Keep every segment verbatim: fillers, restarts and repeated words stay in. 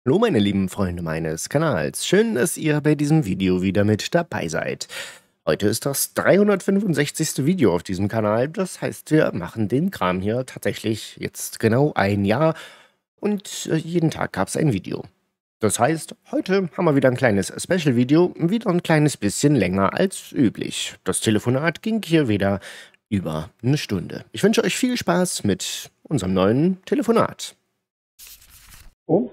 Hallo meine lieben Freunde meines Kanals, schön, dass ihr bei diesem Video wieder mit dabei seid. Heute ist das dreihundertfünfundsechzigste Video auf diesem Kanal, das heißt, wir machen den Kram hier tatsächlich jetzt genau ein Jahr und äh, jeden Tag gab es ein Video. Das heißt, heute haben wir wieder ein kleines Special-Video, wieder ein kleines bisschen länger als üblich. Das Telefonat ging hier wieder über eine Stunde. Ich wünsche euch viel Spaß mit unserem neuen Telefonat. Oh,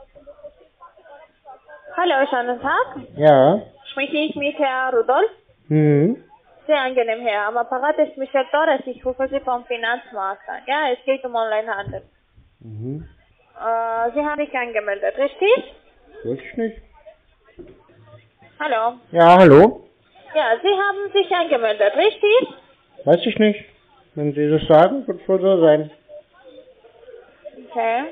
Hallo, schönen Tag. ja. Spreche ich mit Herrn Rudolf? Hm. Sehr angenehm, Herr. Am Apparat ist Michel Torres. Ich rufe Sie vom Finanzmarkt an. Ja, es geht um Onlinehandel. Mhm. Äh, Sie haben sich angemeldet, richtig? Weiß ich nicht. Hallo? Ja, hallo? Ja, Sie haben sich angemeldet, richtig? Weiß ich nicht. Wenn Sie das sagen, wird wohl so sein. Okay.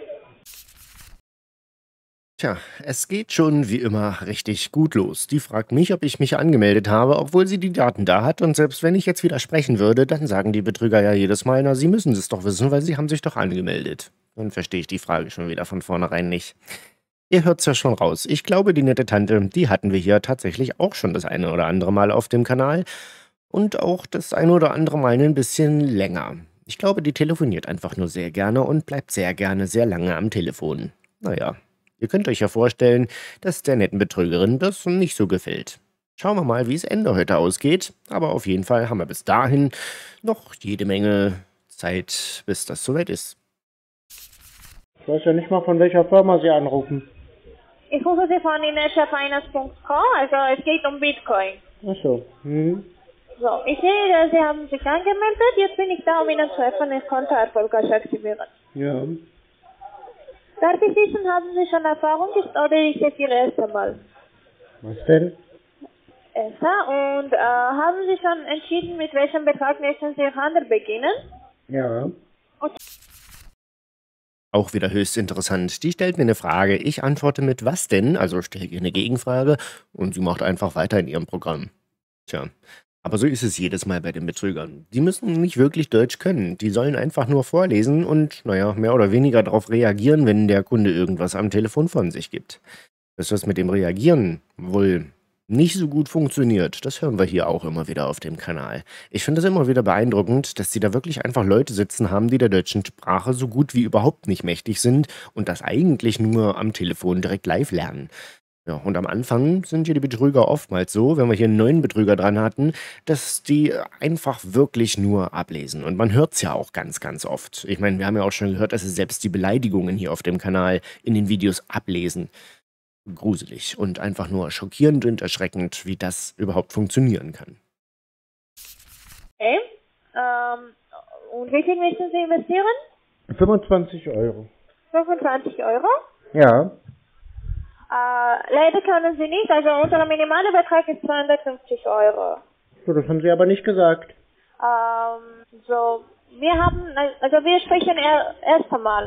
Tja, es geht schon wie immer richtig gut los. Die fragt mich, ob ich mich angemeldet habe, obwohl sie die Daten da hat. Und selbst wenn ich jetzt widersprechen würde, dann sagen die Betrüger ja jedes Mal, na, sie müssen es doch wissen, weil sie haben sich doch angemeldet. Dann verstehe ich die Frage schon wieder von vornherein nicht. Ihr hört's ja schon raus. Ich glaube, die nette Tante, die hatten wir hier tatsächlich auch schon das eine oder andere Mal auf dem Kanal. Und auch das eine oder andere Mal ein bisschen länger. Ich glaube, die telefoniert einfach nur sehr gerne und bleibt sehr gerne sehr lange am Telefon. Naja. Ihr könnt euch ja vorstellen, dass der netten Betrügerin das nicht so gefällt. Schauen wir mal, wie es Ende heute ausgeht. Aber auf jeden Fall haben wir bis dahin noch jede Menge Zeit, bis das soweit ist. Ich weiß ja nicht mal, von welcher Firma Sie anrufen. Ich rufe Sie von inertia finance punkt com, also es geht um Bitcoin. Ach so. Hm. So, ich sehe, Sie haben sich angemeldet. Jetzt bin ich da, um Ihnen zu helfen, das Konto erfolgreich zu aktivieren. Ja. Darf ich wissen, haben Sie schon Erfahrung ist oder ist es Ihr erstes Mal? Was denn? Erster. Und äh, haben Sie schon entschieden, mit welchem Betrag möchten Sie Ihr Handel beginnen? Ja. Und Auch wieder höchst interessant. Die stellt mir eine Frage, ich antworte mit was denn, also stelle ihr eine Gegenfrage und sie macht einfach weiter in ihrem Programm. Tja, aber so ist es jedes Mal bei den Betrügern. Die müssen nicht wirklich Deutsch können, die sollen einfach nur vorlesen und, naja, mehr oder weniger darauf reagieren, wenn der Kunde irgendwas am Telefon von sich gibt. Dass das mit dem Reagieren wohl nicht so gut funktioniert, das hören wir hier auch immer wieder auf dem Kanal. Ich finde es immer wieder beeindruckend, dass sie da wirklich einfach Leute sitzen haben, die der deutschen Sprache so gut wie überhaupt nicht mächtig sind und das eigentlich nur am Telefon direkt live lernen. Ja, und am Anfang sind hier die Betrüger oftmals so, wenn wir hier einen neuen Betrüger dran hatten, dass die einfach wirklich nur ablesen. Und man hört es ja auch ganz, ganz oft. Ich meine, wir haben ja auch schon gehört, dass sie selbst die Beleidigungen hier auf dem Kanal in den Videos ablesen. Gruselig und einfach nur schockierend und erschreckend, wie das überhaupt funktionieren kann. okay. Ähm, und wie viel möchten Sie investieren? fünfundzwanzig Euro. fünfundzwanzig Euro? Ja. Äh, leider können Sie nicht, also unser minimaler Betrag ist zweihundertfünfzig Euro. So, das haben Sie aber nicht gesagt. Ähm, so, wir haben, also wir sprechen er, erst einmal.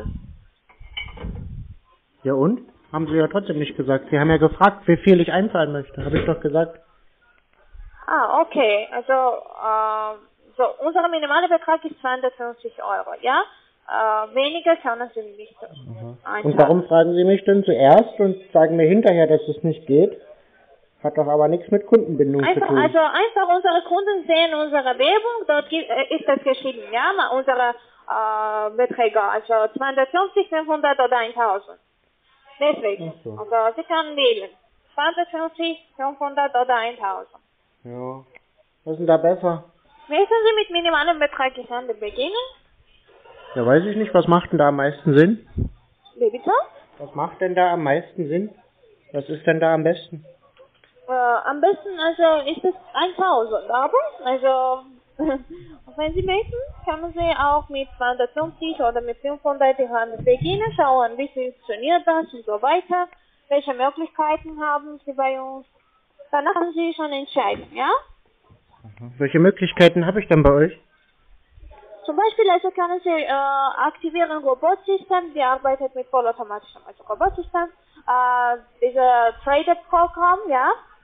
Ja und? Haben Sie ja trotzdem nicht gesagt. Sie haben ja gefragt, wie viel ich einzahlen möchte. Habe ich doch gesagt. Ah, okay, also, äh, so, unser minimaler Betrag ist zweihundertfünfzig Euro, ja? Äh, weniger können Sie nicht einzahlen. Und warum fragen Sie mich denn zuerst und sagen mir hinterher, dass es nicht geht? Hat doch aber nichts mit Kundenbindung Einfach, zu tun. also einfach unsere Kunden sehen unsere Werbung, dort gibt, äh, ist das geschrieben, ja, mal unsere äh, Beträge, also zweihundertfünfzig, fünfhundert oder tausend. Deswegen, Ach so. also Sie können wählen, zweihundertfünfzig, fünfhundert oder tausend. Ja. Was ist denn da besser? Möchten Sie mit minimalem Betrag die Handel beginnen? Ja, weiß ich nicht. Was macht denn da am meisten Sinn? Wie bitte? Was macht denn da am meisten Sinn? Was ist denn da am besten? Äh, am besten also ist es tausend, aber also wenn Sie möchten, können Sie auch mit zweihundertfünfzig oder mit fünfhundert die Handel beginnen, schauen, wie funktioniert das und so weiter, welche Möglichkeiten haben Sie bei uns. Danach können Sie schon entscheiden, ja? Welche Möglichkeiten habe ich denn bei euch? Zum Beispiel also können Sie äh, aktivieren Robotsystem, die arbeitet mit vollautomatischem also Robotsystem, äh, dieser Trader-Programm, ja,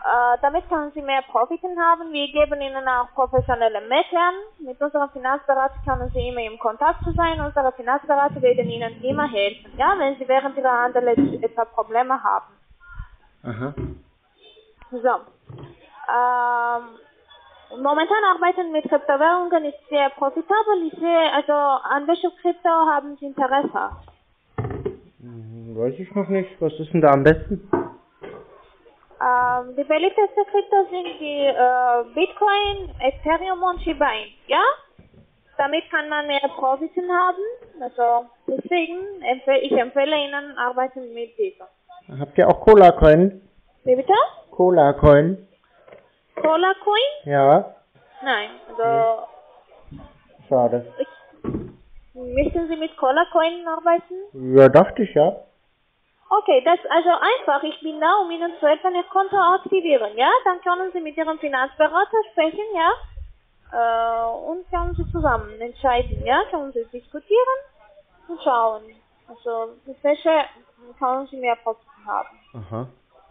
Äh, damit können Sie mehr Profiten haben. Wir geben Ihnen auch professionelle Makler. Mit unserem Finanzberater können Sie immer im Kontakt sein. Unsere Finanzberater werden Ihnen immer helfen, ja, wenn Sie während Ihrer Handel etwa Probleme haben. Aha. So. Ähm, momentan arbeiten mit Kryptowährungen ist sehr profitabel. Ich sehe, also an welchem Krypto haben Sie Interesse? Hm, weiß ich noch nicht. Was ist denn da am besten? Ähm, die beliebtesten Kryptos sind die äh, Bitcoin, Ethereum und Shiba Inu, ja? Damit kann man mehr Profiten haben. Also deswegen empfehle ich empfehle Ihnen arbeiten mit dieser. Habt ihr auch Cola Coin? Wie bitte? Cola Coin? Cola Coin? Ja. Nein, also Schade. ich, möchten Sie mit Cola Coin arbeiten? Ja, dachte ich ja. Okay, das ist also einfach. Ich bin da, um Ihnen zu helfen, Ihr Konto aktivieren, ja? Dann können Sie mit Ihrem Finanzberater sprechen, ja? Äh, und können Sie zusammen entscheiden, ja? Können Sie diskutieren und schauen. Also, mit welcher können Sie mehr Profiten haben. Aha.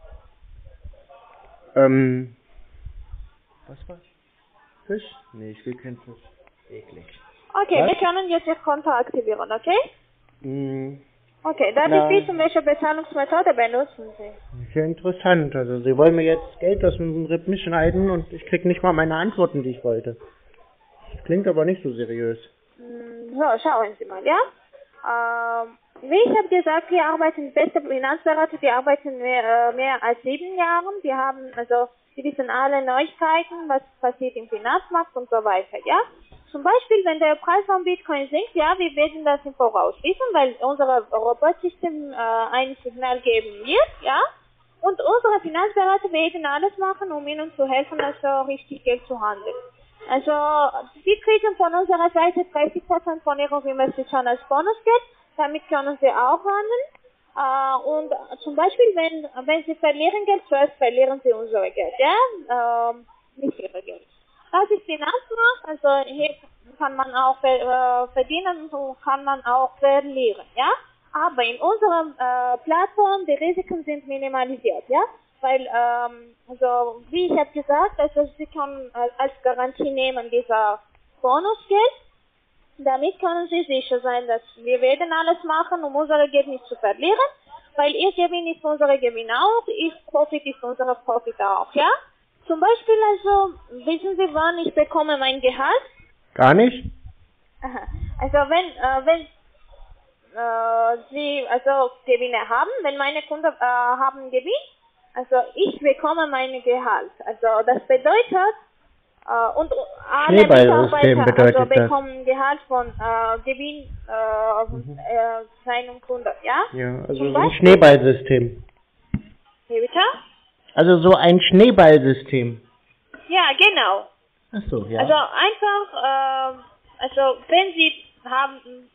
Ähm. Was war's? Fisch? Nee, ich will keinen Fisch. Eklig. Okay, Was? wir können jetzt Ihr Konto aktivieren, okay? Hm. Okay, darf Na. ich wissen, welche Bezahlungsmethode benutzen Sie? Ist ja interessant. Also Sie wollen mir jetzt Geld aus dem R I P schneiden und ich krieg nicht mal meine Antworten, die ich wollte. Das klingt aber nicht so seriös. Hm, So, schauen Sie mal, ja? Ähm, wie ich habe gesagt, wir arbeiten mit besten Finanzberater, wir arbeiten mehr, äh, mehr als sieben Jahren. Wir haben, also, wir wissen alle Neuigkeiten, was passiert im Finanzmarkt und so weiter, ja? Zum Beispiel, wenn der Preis von Bitcoin sinkt, ja, wir werden das im Voraus wissen, weil unser Robotsystem äh, ein Signal geben wird, ja? Und unsere Finanzberater werden alles machen, um Ihnen zu helfen, also richtig Geld zu handeln. Also, Sie kriegen von unserer Seite dreißig Prozent von Ihrer Investition als Bonusgeld, damit können Sie auch handeln. Äh, und zum Beispiel, wenn, wenn Sie verlieren Geld, zuerst verlieren Sie unser Geld, ja? Ähm, nicht Ihr Geld. Das ist Finanzmarkt, also hier kann man auch äh, verdienen, so kann man auch verlieren, ja? Aber in unserer äh, Plattform, die Risiken sind minimalisiert, ja? Weil, ähm, also wie ich habe gesagt, also Sie können äh, als Garantie nehmen dieser Bonusgeld. Damit können Sie sicher sein, dass wir werden alles machen, um unser Geld nicht zu verlieren, weil Ihr Gewinn ist unser Gewinn auch, Ihr Profit ist unser Profit auch, ja? Zum Beispiel, also, wissen Sie, wann ich bekomme mein Gehalt? Gar nicht? Aha. Also, wenn, äh, wenn äh, Sie, also, Gewinne haben, wenn meine Kunden äh, haben Gewinn, also, ich bekomme mein Gehalt. Also, das bedeutet, äh, und alle Schneeballsystem Mitarbeiter bedeutet also, das. bekommen Gehalt von äh, Gewinn äh, Mhm. äh, seinen Kunden, ja? Ja, also Zum so ein Beispiel- Schneeballsystem. Wie bitte? Also so ein Schneeballsystem. Ja, genau. Ach so, ja. Also einfach, äh, also wenn Sie haben,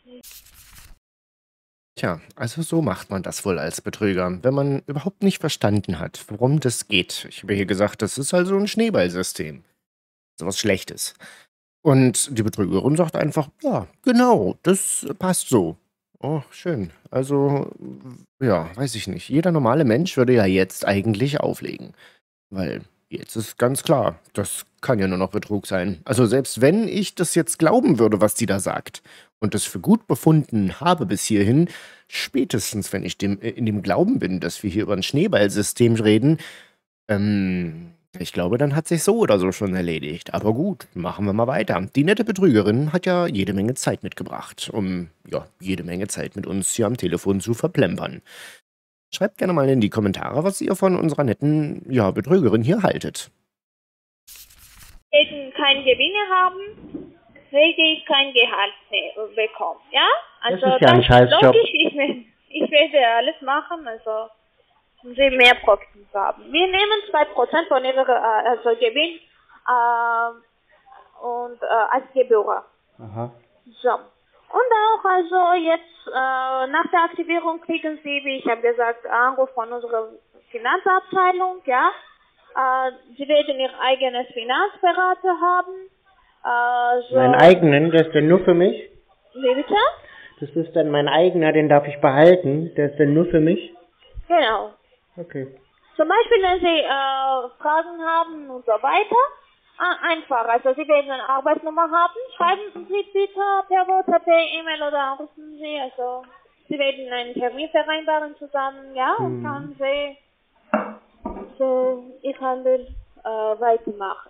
Tja, also so macht man das wohl als Betrüger, wenn man überhaupt nicht verstanden hat, worum das geht. Ich habe hier gesagt, das ist also ein Schneeballsystem. So was Schlechtes. Und die Betrügerin sagt einfach, ja, genau, das passt so. Oh, schön. Also, ja, weiß ich nicht. Jeder normale Mensch würde ja jetzt eigentlich auflegen. Weil jetzt ist ganz klar, das kann ja nur noch Betrug sein. Also selbst wenn ich das jetzt glauben würde, was die da sagt, und das für gut befunden habe bis hierhin, spätestens wenn ich dem, äh, in dem Glauben bin, dass wir hier über ein Schneeballsystem reden, ähm, ich glaube, dann hat sich so oder so schon erledigt. Aber gut, machen wir mal weiter. Die nette Betrügerin hat ja jede Menge Zeit mitgebracht, um ja jede Menge Zeit mit uns hier am Telefon zu verplempern. Schreibt gerne mal in die Kommentare, was ihr von unserer netten ja, Betrügerin hier haltet. werden keine Gewinne haben, werde ich kein Gehalt mehr bekommen, ja? Also ist ja ein Scheißjob. logisch, ich, werde- ich werde alles machen, also um Sie mehr Profit zu haben. Wir nehmen zwei Prozent von Ihrer äh, also Gewinn äh, und äh, als Gebühr. Aha. So. Und auch also jetzt äh, nach der Aktivierung kriegen Sie, wie ich habe gesagt, Anruf von unserer Finanzabteilung, ja. Äh, Sie werden Ihr eigenes Finanzberater haben. Äh, so. Meinen eigenen, der ist dann nur für mich? Wie bitte? Das ist dann mein eigener, den darf ich behalten. Der ist dann nur für mich? Genau. Okay. Zum Beispiel, wenn Sie äh, Fragen haben und so weiter, äh, einfach. Also Sie werden eine Arbeitsnummer haben, schreiben Sie bitte per WhatsApp, per E-Mail oder anrufen Sie. Also Sie werden einen Termin vereinbaren zusammen, ja, und Mhm. kann Sie so Ihr Handel äh, weitermachen.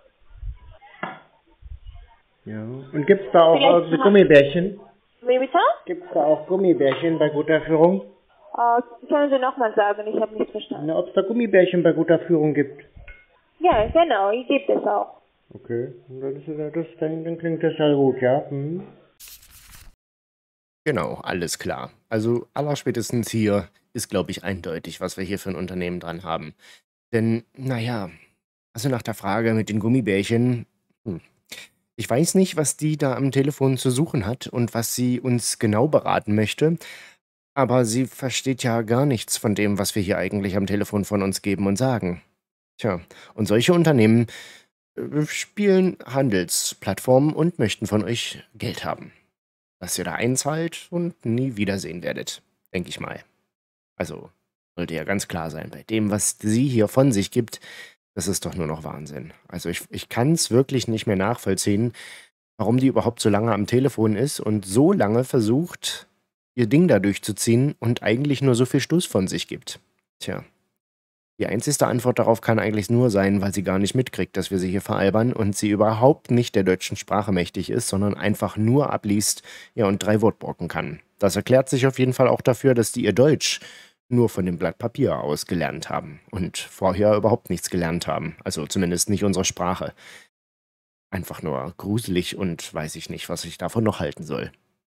Ja. Und gibt's da auch Vielleicht irgendwie ha- Gummibärchen? Wie bitte? Gibt's da auch Gummibärchen bei guter Führung? Äh, können Sie nochmal sagen, ich habe nicht verstanden. Na, ob es da Gummibärchen bei guter Führung gibt? Ja, genau, die gibt es auch. Okay, und dann, ist ja das, dann, dann klingt das ja gut, ja? Mhm. Genau, alles klar. Also allerspätestens hier ist, glaube ich, eindeutig, was wir hier für ein Unternehmen dran haben. Denn, naja, also nach der Frage mit den Gummibärchen, hm, ich weiß nicht, was die da am Telefon zu suchen hat und was sie uns genau beraten möchte, aber sie versteht ja gar nichts von dem, was wir hier eigentlich am Telefon von uns geben und sagen. Tja, und solche Unternehmen äh, spielen Handelsplattformen und möchten von euch Geld haben, das ihr da einzahlt und nie wiedersehen werdet, denke ich mal. Also, sollte ja ganz klar sein, bei dem, was sie hier von sich gibt, das ist doch nur noch Wahnsinn. Also ich, ich kann es wirklich nicht mehr nachvollziehen, warum die überhaupt so lange am Telefon ist und so lange versucht, ihr Ding da durchzuziehen und eigentlich nur so viel Stuss von sich gibt. Tja, die einzigste Antwort darauf kann eigentlich nur sein, weil sie gar nicht mitkriegt, dass wir sie hier veralbern und sie überhaupt nicht der deutschen Sprache mächtig ist, sondern einfach nur abliest, ja, und drei Wortbrocken kann. Das erklärt sich auf jeden Fall auch dafür, dass die ihr Deutsch nur von dem Blatt Papier aus gelernt haben und vorher überhaupt nichts gelernt haben. Also zumindest nicht unsere Sprache. Einfach nur gruselig und weiß ich nicht, was ich davon noch halten soll.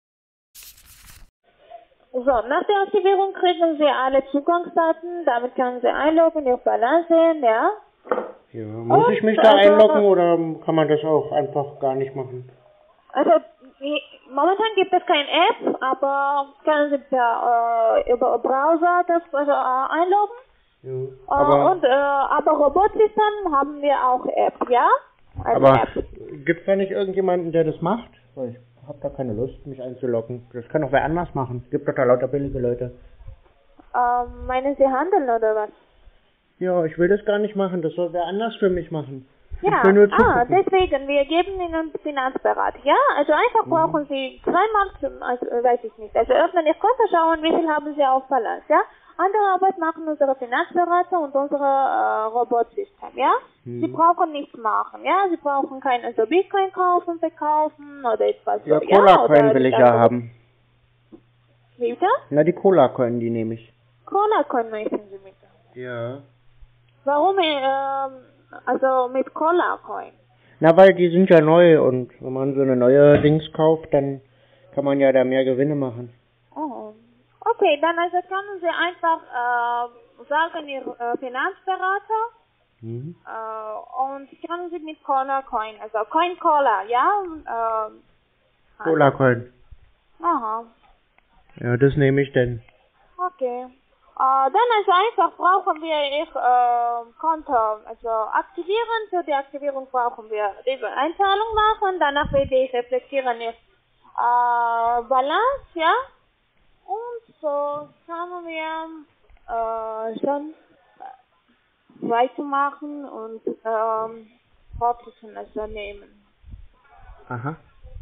So, nach der Aktivierung kriegen Sie alle Zugangsdaten, damit können Sie einloggen, Ihr Balance sehen, ja? Ja, muss Und, ich mich da also, einloggen oder kann man das auch einfach gar nicht machen? Also, wie- momentan gibt es keine App, aber können Sie per, äh, über Browser das also, äh, einloggen. Ja, Äh, aber und, äh, aber Robotsystem haben wir auch App, ja? Also aber App. gibt's da nicht irgendjemanden, der das macht? Weil ich habe da keine Lust, mich einzuloggen. Das kann doch wer anders machen. Es gibt doch da lauter billige Leute. Ähm, meinen Sie Handeln oder was? Ja, ich will das gar nicht machen. Das soll wer anders für mich machen. Ja, Ich will nur ah, zugucken. deswegen, wir geben Ihnen Finanzberat, ja? Also einfach brauchen Sie zweimal, zum, also äh, weiß ich nicht, also öffnen Ihr Konto, schauen, wie viel haben Sie auf Balance, ja? Andere Arbeit machen unsere Finanzberater und unsere äh, Robotsystem, ja? Sie Hm. brauchen nichts machen, ja? Sie brauchen kein, also Bitcoin kaufen, verkaufen oder etwas Ja, so, Cola-Coin Oder will ich also, ja haben. Wie bitte? Na, die Cola-Coin, die nehme ich. Cola-Coin möchten Sie bitte. Ja. Warum, ähm, also mit Cola-Coin? Na, weil die sind ja neu und wenn man so eine neue Dings kauft, dann kann man ja da mehr Gewinne machen. Oh. Okay, dann also können Sie einfach äh, sagen, Ihr äh, Finanzberater Mhm. äh, und können Sie mit Cola Coin, also Coin Cola, ja? Ähm, Cola-Coin. aha, Ja, das nehme ich denn. okay. Äh, dann also einfach brauchen wir Ihr äh, Konto, also aktivieren. Für die Aktivierung brauchen wir diese Einzahlung machen. Danach werde ich reflektieren Ihr äh, Balance, ja? Und so können wir äh, schon weitermachen und ähm, fortsetzen also nehmen. Aha.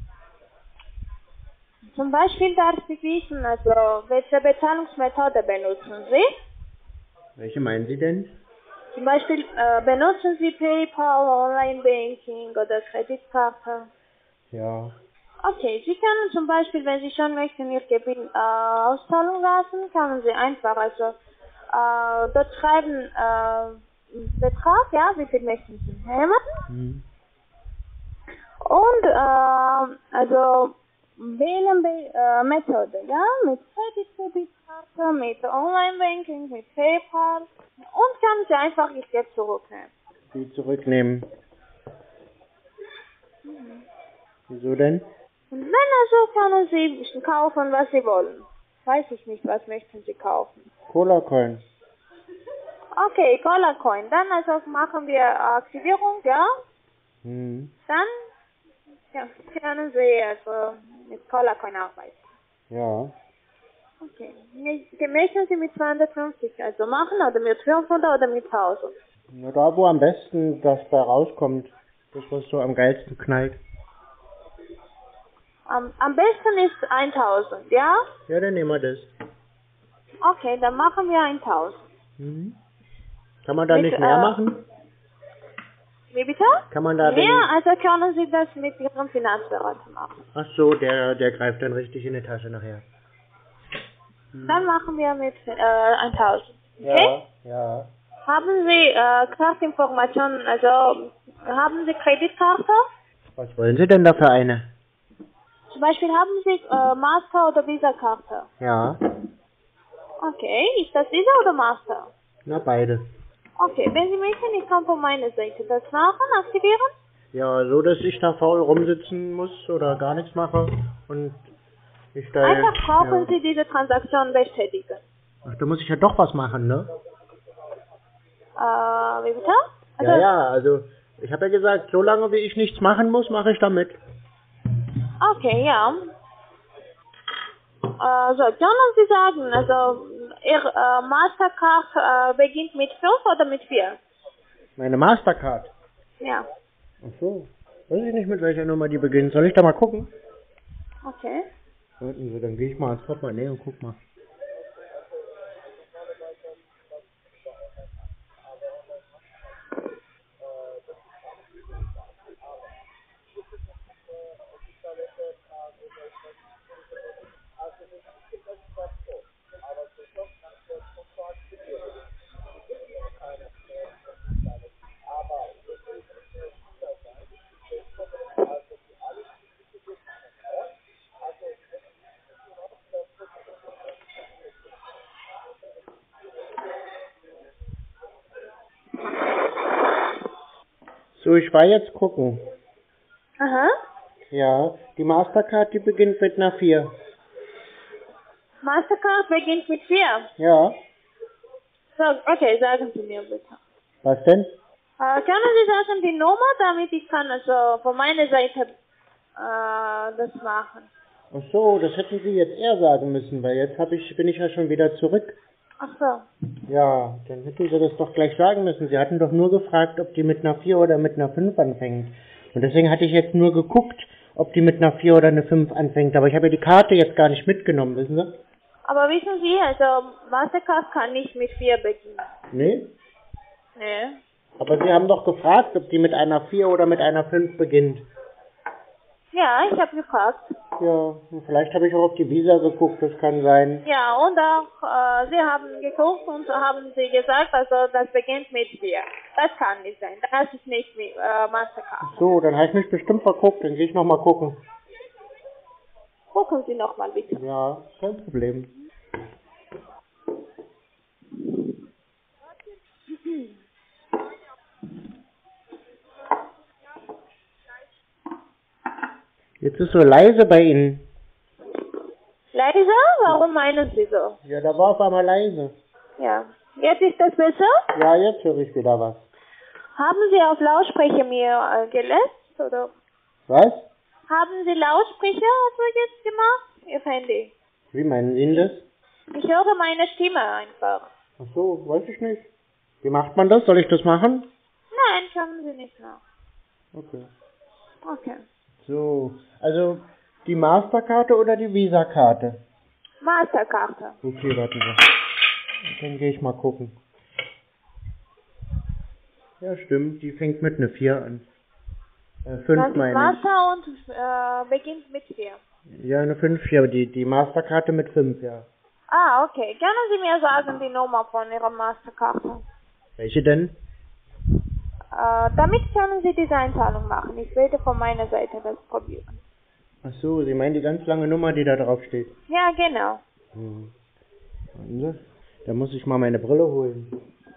Zum Beispiel darf ich wissen, also welche Bezahlungsmethode benutzen Sie? Welche meinen Sie denn? Zum Beispiel äh, benutzen Sie PayPal, Online-Banking oder Kreditkarte? Ja. Okay, Sie können zum Beispiel, wenn Sie schon möchten, Ihr Gewinn äh, auszahlen lassen, können Sie einfach also äh, dort schreiben äh, Betrag, ja, wie viel möchten Sie nehmen? Mhm. Und äh, also wählen Be äh, Methode, ja, mit Kreditkarte, mit Online-Banking, mit PayPal und können Sie einfach Ihr Geld zurücknehmen. Die zurücknehmen. Mhm. Wieso denn? Und dann also können Sie kaufen, was Sie wollen. Weiß ich nicht, was möchten Sie kaufen. Cola-Coin. Okay, Cola Coin. Dann also machen wir Aktivierung, ja. Mhm. Dann ja, können Sie also mit Cola Coin arbeiten. Ja. Okay. Die möchten Sie mit zweihundertfünfzig also machen oder mit fünfhundert oder mit tausend? Na, da wo am besten das bei rauskommt. Das, was so am geilsten knallt. Am, am besten ist tausend, ja? Ja, dann nehmen wir das. Okay, dann machen wir tausend. Mhm. Kann man da Mit, nicht mehr äh, machen? Wie bitte? Kann man da Ja, denn... also können Sie das mit Ihrem Finanzberater machen. Ach so, der, der greift dann richtig in die Tasche nachher. Dann machen wir mit äh, tausend. Okay? Ja, ja. Haben Sie äh, Kraftinformationen, also haben Sie Kreditkarte? Was wollen Sie denn da für eine? Zum Beispiel haben Sie äh, Master- oder Visa-Karte? Ja, Okay, ist das Visa oder Master? na beide. Okay, wenn Sie möchten, ich kann von meiner Seite das machen, aktivieren. Ja, so dass ich da faul rumsitzen muss oder gar nichts mache und ich da... Einfach brauchen ja. Sie diese Transaktion bestätigen. Ach, da muss ich ja doch was machen, ne? Äh, wie bitte? Also, Ja, ja, also ich habe ja gesagt, solange wie ich nichts machen muss, mache ich da mit. Okay, ja. Äh, so, können Sie sagen, also Ihr äh, Mastercard äh, beginnt mit fünf oder mit vier? Meine Mastercard. Ja. Ach so. Weiß ich nicht, mit welcher Nummer die beginnt. Soll ich da mal gucken? Okay. Warten Sie, dann gehe ich mal ans Portemonnaie und guck mal. So, ich war jetzt gucken. Aha. Ja, die Mastercard, die beginnt mit einer vier. Mastercard beginnt mit vier. Ja. So, okay, sagen Sie mir bitte. Was denn? Äh, können Sie sagen die Nummer, damit ich kann also von meiner Seite äh, das machen? Ach so, das hätten Sie jetzt eher sagen müssen, weil jetzt hab ich, bin ich ja schon wieder zurück. Ach so. Ja, dann hätten Sie das doch gleich sagen müssen. Sie hatten doch nur gefragt, ob die mit einer vier oder mit einer fünf anfängt. Und deswegen hatte ich jetzt nur geguckt, ob die mit einer vier oder einer fünf anfängt. Aber ich habe ja die Karte jetzt gar nicht mitgenommen, wissen Sie? Aber wissen Sie, also Mastercard kann nicht mit vier beginnen. Nee? Nee. Aber Sie haben doch gefragt, ob die mit einer vier oder mit einer fünf beginnt. Ja, ich habe gefragt. Ja, vielleicht habe ich auch auf die Visa geguckt, das kann sein. Ja, und auch äh, Sie haben geguckt und so haben Sie gesagt, also das beginnt mit vier. Das kann nicht sein. Das ist nicht mit äh, Mastercard. Ach so, dann habe ich mich bestimmt verguckt, dann gehe ich nochmal gucken. Gucken Sie nochmal bitte. Ja, kein Problem. Jetzt ist so leise bei Ihnen. Leise? Warum meinen Sie so? Ja, da war auf einmal leise. Ja. Jetzt ist das besser? Ja, jetzt höre ich wieder was. Haben Sie auf Lautsprecher mir äh, gelässt, oder? Was? Haben Sie Lautsprecher also jetzt gemacht? Ihr Handy. Wie meinen Sie das? Ich höre meine Stimme einfach. Ach so, weiß ich nicht. Wie macht man das? Soll ich das machen? Nein, können Sie nicht nach. Okay. Okay. So, also die Masterkarte oder die Visa-Karte? Masterkarte. Okay, warten Sie. Dann gehe ich mal gucken. Ja, stimmt, die fängt mit einer vier an. Äh, Das fünf ist meine ich. Master und äh, beginnt mit vier. Ja, eine fünf, ja, die, die Masterkarte mit fünf, ja. Ah, okay. Können Sie mir sagen die Nummer von Ihrer Masterkarte? Welche denn? Äh, damit können Sie diese Einzahlung machen. Ich werde von meiner Seite das probieren. Ach so, Sie meinen die ganz lange Nummer, die da drauf steht. Ja, genau. Hm. Warten Sie. Da muss ich mal meine Brille holen.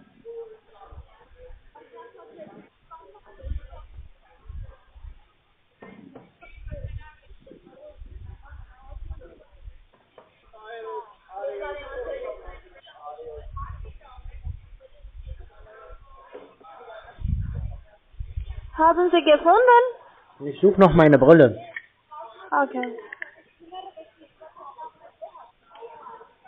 Haben Sie gefunden? Ich suche noch meine Brille. Okay.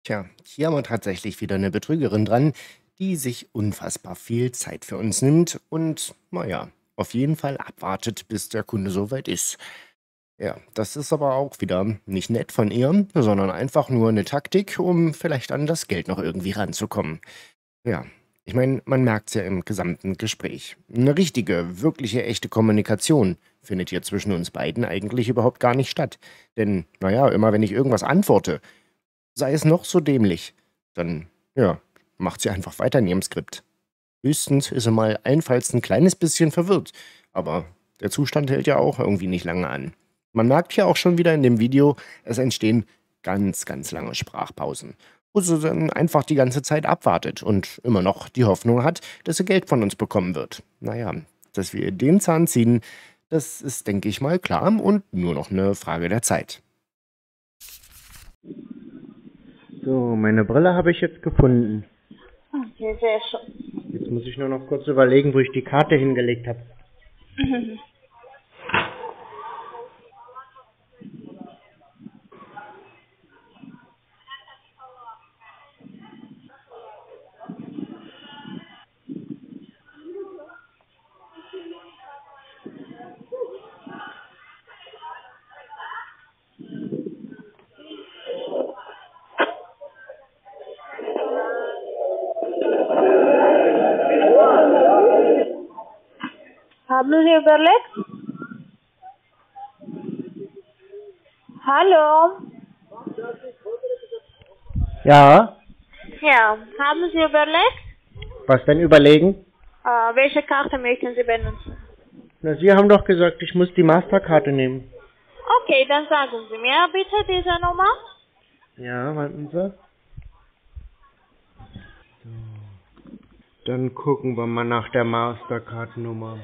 Tja, hier haben wir tatsächlich wieder eine Betrügerin dran, die sich unfassbar viel Zeit für uns nimmt und, naja, auf jeden Fall abwartet, bis der Kunde soweit ist. Ja, das ist aber auch wieder nicht nett von ihr, sondern einfach nur eine Taktik, um vielleicht an das Geld noch irgendwie ranzukommen. Ja, ich meine, man merkt es ja im gesamten Gespräch. Eine richtige, wirkliche, echte Kommunikation findet hier zwischen uns beiden eigentlich überhaupt gar nicht statt. Denn, naja, immer wenn ich irgendwas antworte, sei es noch so dämlich, dann, ja, macht sie einfach weiter in ihrem Skript. Höchstens ist sie mal allenfalls ein kleines bisschen verwirrt, aber der Zustand hält ja auch irgendwie nicht lange an. Man merkt hier auch schon wieder in dem Video, es entstehen ganz, ganz lange Sprachpausen, wo sie dann einfach die ganze Zeit abwartet und immer noch die Hoffnung hat, dass sie Geld von uns bekommen wird. Naja, dass wir ihr den Zahn ziehen, das ist, denke ich mal, klar und nur noch eine Frage der Zeit. So, meine Brille habe ich jetzt gefunden. Okay, sehr schön. Jetzt muss ich nur noch kurz überlegen, wo ich die Karte hingelegt habe. Haben Sie überlegt? Hallo? Ja, Ja, haben Sie überlegt? was denn überlegen? Äh, welche Karte möchten Sie benutzen? Na, Sie haben doch gesagt, ich muss die Masterkarte nehmen. Okay, dann sagen Sie mir bitte diese Nummer. Ja, warten Sie. So. Dann gucken wir mal nach der Mastercard-Nummer.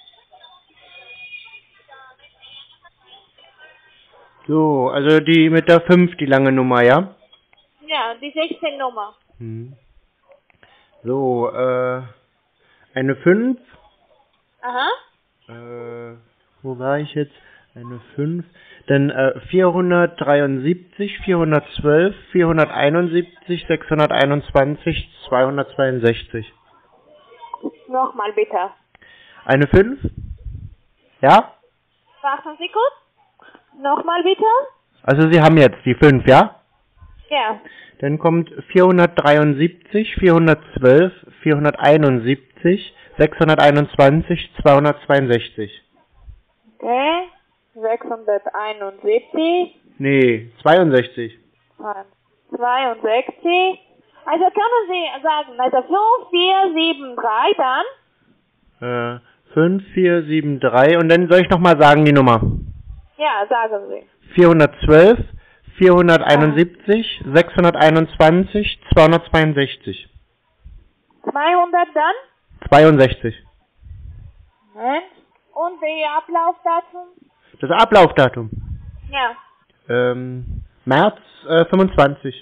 So, also die mit der fünf, die lange Nummer, ja? Ja, die sechzehn Nummer. Hm. So, äh, eine fünf. Aha. Äh, wo war ich jetzt? Eine fünf. Dann äh, vierhundertdreiundsiebzig, vierhundertzwölf, vierhunderteinundsiebzig, sechshunderteinundzwanzig, zweihundertzweiundsechzig. Nochmal bitte. Eine fünf? Ja? Warten Sie kurz. Nochmal bitte. Also Sie haben jetzt die fünf, ja? Ja. Dann kommt vierhundertdreiundsiebzig, vierhundertzwölf, vierhunderteinundsiebzig, sechshunderteinundzwanzig, zweihundertzweiundsechzig. Okay. sechshunderteinundsiebzig. Nee, zweiundsechzig. zweiundsechzig. Also können Sie sagen, also fünf vier sieben drei dann? Äh, fünf, vier, sieben, drei. Und dann soll ich nochmal sagen die Nummer. Ja, sagen Sie. vierhundertzwölf, vierhunderteinundsiebzig, sechshunderteinundzwanzig, zweihundertzweiundsechzig. zweihundert dann? zweiundsechzig. Moment. Und Ihr Ablaufdatum? Das Ablaufdatum. Ja. Ähm, März äh, fünfundzwanzig.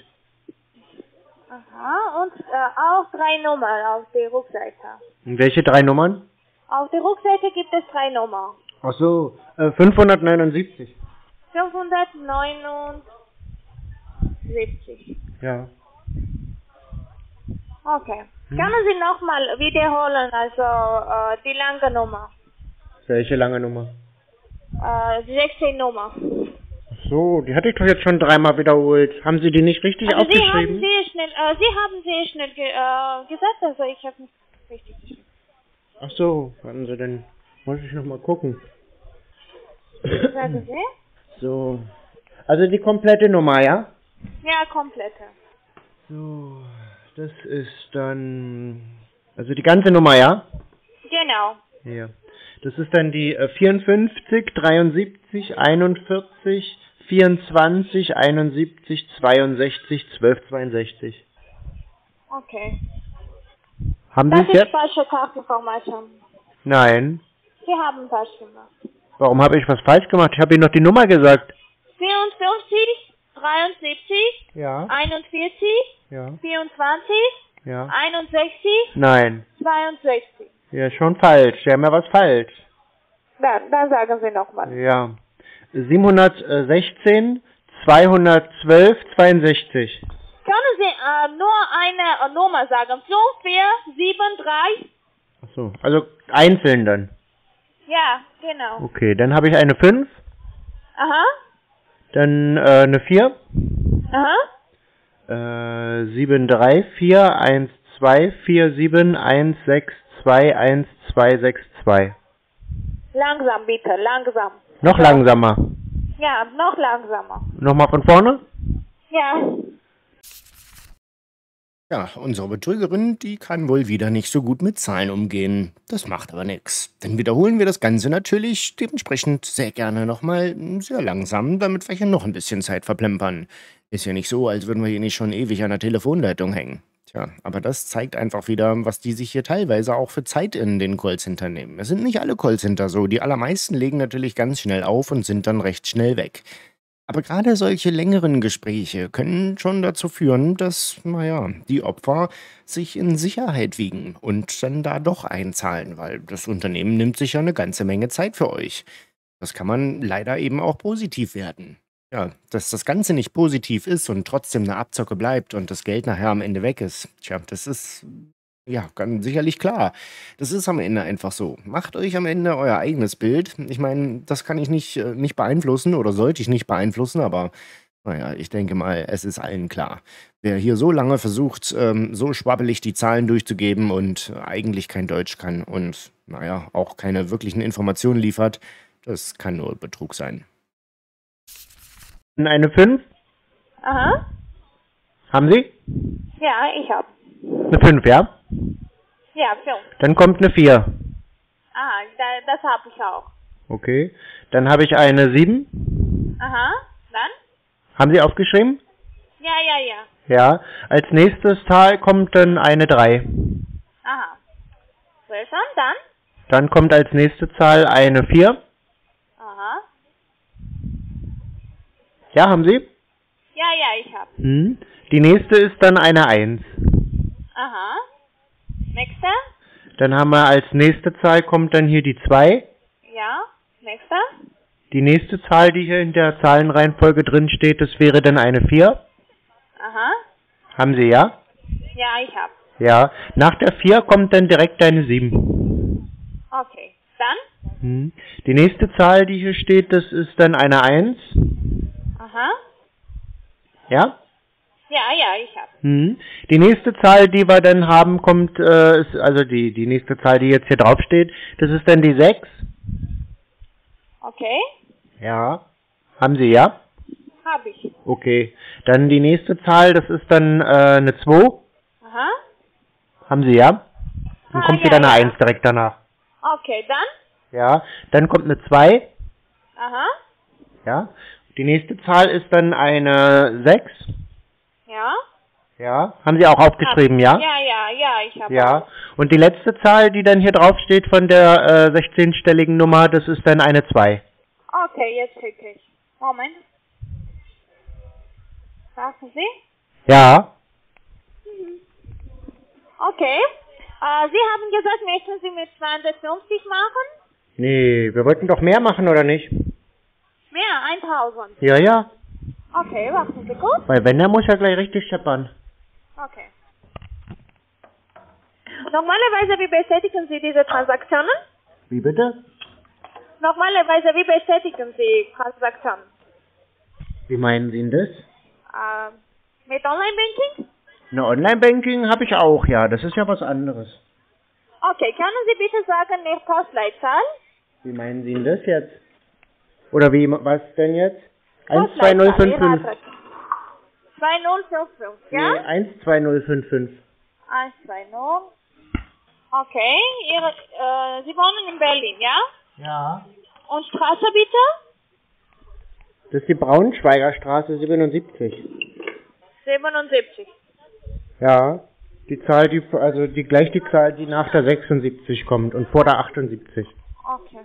Aha. Und äh, auch drei Nummern auf der Rückseite. Und welche drei Nummern? Auf der Rückseite gibt es drei Nummern. Ach so, äh, fünfhundertneunundsiebzig. fünfhundertneunundsiebzig. Ja. Okay. Hm. Können Sie nochmal wiederholen, also äh, die lange Nummer? Welche lange Nummer? Äh, die sechzehn Nummer. Ach so, die hatte ich doch jetzt schon dreimal wiederholt. Haben Sie die nicht richtig Also Sie haben aufgeschrieben? sehr schnell, äh, Sie haben sehr schnell ge äh, gesagt, also ich habe nicht richtig geschrieben. Ach so, warten Sie denn. Muss ich nochmal gucken. Sagen Sie? So. Also die komplette Nummer, ja? Ja, komplette. So, das ist dann... Also die ganze Nummer, ja? Genau. Ja. Das ist dann die äh, vierundfünfzig, dreiundsiebzig, einundvierzig, vierundzwanzig, einundsiebzig, zweiundsechzig, zwölf, zweiundsechzig. Okay. Haben Das Sie es ist jetzt? falsche Kartenformation. Nein. Sie haben falsch gemacht. Warum habe ich was falsch gemacht? Ich habe Ihnen doch die Nummer gesagt. vierundfünfzig, dreiundsiebzig, Ja. einundvierzig, Ja. vierundzwanzig, Ja. einundsechzig, Nein. zweiundsechzig. Ja, schon falsch. Sie haben ja was falsch. Dann, dann sagen Sie nochmal. Ja. siebenhundertsechzehn, zweihundertzwölf, zweiundsechzig. Können äh, nur eine äh, Nummer sagen. fünf, vier, sieben, drei. Ach so, also einzeln dann. Ja, genau. Okay, dann habe ich eine fünf, Aha, dann äh, eine vier, aha. äh, sieben, drei, vier, eins, zwei, vier, sieben, eins, sechs, zwei, eins, zwei, sechs, zwei. Langsam bitte, langsam. Noch langsamer. Ja, noch langsamer. Nochmal von vorne? Ja. Ja, unsere Betrügerin, die kann wohl wieder nicht so gut mit Zahlen umgehen. Das macht aber nichts. Dann wiederholen wir das Ganze natürlich dementsprechend sehr gerne nochmal sehr langsam, damit wir hier noch ein bisschen Zeit verplempern. Ist ja nicht so, als würden wir hier nicht schon ewig an der Telefonleitung hängen. Tja, aber das zeigt einfach wieder, was die sich hier teilweise auch für Zeit in den Callcenter nehmen. Es sind nicht alle Callcenter so. Die allermeisten legen natürlich ganz schnell auf und sind dann recht schnell weg. Aber gerade solche längeren Gespräche können schon dazu führen, dass, naja, die Opfer sich in Sicherheit wiegen und dann da doch einzahlen, weil das Unternehmen nimmt sich ja eine ganze Menge Zeit für euch. Das kann man leider eben auch positiv werten. Ja, dass das Ganze nicht positiv ist und trotzdem eine Abzocke bleibt und das Geld nachher am Ende weg ist, tja, das ist ja ganz sicherlich klar. Das ist am Ende einfach so. Macht euch am Ende euer eigenes Bild. Ich meine, das kann ich nicht, äh, nicht beeinflussen oder sollte ich nicht beeinflussen, aber naja, ich denke mal, es ist allen klar. Wer hier so lange versucht, ähm, so schwabbelig die Zahlen durchzugeben und eigentlich kein Deutsch kann und naja, auch keine wirklichen Informationen liefert, das kann nur Betrug sein. Eine fünf? Aha. Haben Sie? Ja, ich hab. Eine fünf, ja? Ja, fünf. Dann kommt eine vier. Aha, da, das hab ich auch. Okay. Dann habe ich eine sieben. Aha, dann? Haben Sie aufgeschrieben? Ja, ja, ja. Ja. Als nächstes Zahl kommt dann eine drei. Aha. Sehr schon, dann? Dann kommt als nächste Zahl eine vier. Aha. Ja, haben Sie? Ja, ja, ich hab. Hm. Die nächste ist dann eine eins. Aha. Nächster? Dann haben wir als nächste Zahl kommt dann hier die zwei. Ja. Nächster? Die nächste Zahl, die hier in der Zahlenreihenfolge drin steht, das wäre dann eine vier. Aha. Haben Sie, ja? Ja, ich hab. Ja. Nach der vier kommt dann direkt eine sieben. Okay. Dann? Hm. Die nächste Zahl, die hier steht, das ist dann eine eins. Aha. Ja? Ja, ja, ich hab. Hm. Die nächste Zahl, die wir dann haben, kommt, äh, ist, also die, die nächste Zahl, die jetzt hier drauf steht, das ist dann die sechs. Okay. Ja. Haben Sie, ja? Hab ich. Okay. Dann die nächste Zahl, das ist dann äh, eine zwei. Aha. Haben Sie, ja? Dann Ah, kommt ja, wieder eine ja. eins direkt danach. Okay, dann? Ja. Dann kommt eine zwei. Aha. Ja. Die nächste Zahl ist dann eine sechs. Ja. Ja. Haben Sie auch aufgeschrieben, ja? Ja, ja, ja, ich hab. Ja. Auch. Und die letzte Zahl, die dann hier drauf steht von der äh, sechzehnstelligen Nummer, das ist dann eine zwei. Okay, jetzt krieg ich. Moment. Sagen Sie? Ja. Okay. Äh, Sie haben gesagt, möchten Sie mit zweihundertfünfzig machen? Nee, wir wollten doch mehr machen, oder nicht? Mehr, tausend. Ja, ja. Okay, warten Sie kurz. Weil wenn, der muss ja gleich richtig scheppern. Okay. Normalerweise, wie bestätigen Sie diese Transaktionen? Wie bitte? Normalerweise, wie bestätigen Sie Transaktionen? Wie meinen Sie denn das? Äh, mit Online-Banking? Eine Online-Banking habe ich auch, ja. Das ist ja was anderes. Okay, können Sie bitte sagen, Ihre Postleitzahl? Wie meinen Sie denn das jetzt? Oder wie, was denn jetzt? eins zwei Postleitzahl, null fünf Ihre fünf. Adresse. zwei null fünf fünf, Nee, ja? eins zwei null fünf fünf. eins zwei null. Okay, Ihre, äh, Sie wohnen in Berlin, ja? Ja. Und Straße bitte? Das ist die Braunschweiger Straße siebenundsiebzig. siebenundsiebzig. Ja. Die Zahl, die, also die, gleich die Zahl, die nach der sechsundsiebzig kommt und vor der achtundsiebzig. Okay.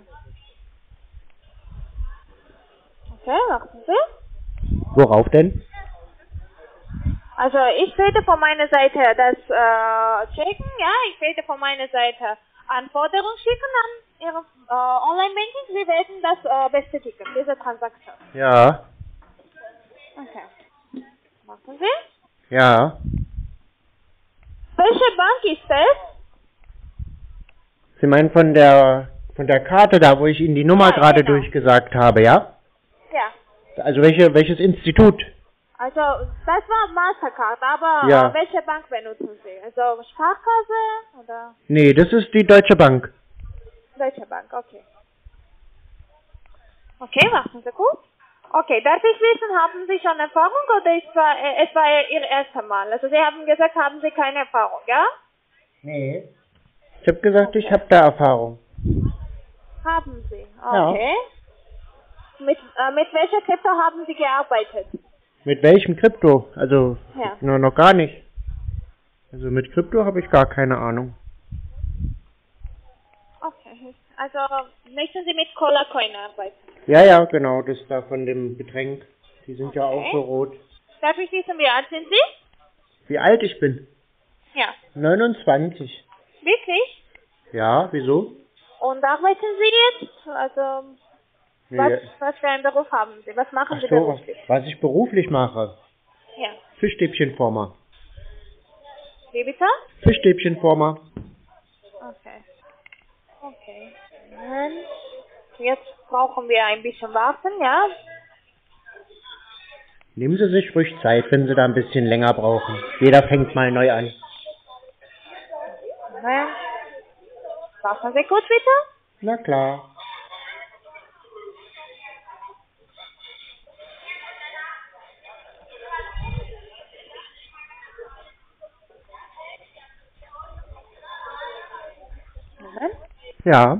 Okay, warten Sie. Worauf denn? Also ich werde von meiner Seite das äh, checken, ja, ich werde von meiner Seite Anforderungen schicken an Ihre äh, Online-Banking. Sie werden das äh, bestätigen, diese Transaktion. Ja. Okay. Machen Sie? Ja. welche Bank ist das? Sie meinen von der von der Karte da, wo ich Ihnen die Nummer Ja, gerade genau. durchgesagt habe, ja? Ja. Also welche welches Institut? Also, das war Mastercard, aber Ja. äh, welche Bank benutzen Sie? Also, Sparkasse oder Nee, das ist die Deutsche Bank. Deutsche Bank? Okay. Okay, warten Sie kurz. Okay, darf ich wissen, haben Sie schon Erfahrung oder es war, äh, es war Ihr erstes Mal? Also, Sie haben gesagt, haben Sie keine Erfahrung, ja? Nee. Ich habe gesagt, ich habe da Erfahrung. Haben Sie. Ja. Okay. Mit, äh, mit welcher Krypto haben Sie gearbeitet? Mit welchem Krypto? Also Ja. nur noch gar nicht. Also mit Krypto habe ich gar keine Ahnung. Okay. Also, möchten Sie mit Cola Coin arbeiten? Ja, ja, genau, das da von dem Getränk. Die sind ja auch Okay. so rot. Darf ich wissen, wie alt sind Sie? Wie alt ich bin? Ja. neunundzwanzig. Wirklich? Ja, wieso? Und arbeiten Sie jetzt? Also, Nee. was, was für einen Beruf haben Sie? Was machen Ach Sie so, was, beruflich? was ich beruflich mache. Ja. Fischstäbchenformer. Wie bitte? Fischstäbchenformer. Okay. Okay. Moment. Jetzt brauchen wir ein bisschen warten, ja? Nehmen Sie sich ruhig Zeit, wenn Sie da ein bisschen länger brauchen. Jeder fängt mal neu an. Moment. Warten Sie kurz bitte. Na klar. Moment. Ja.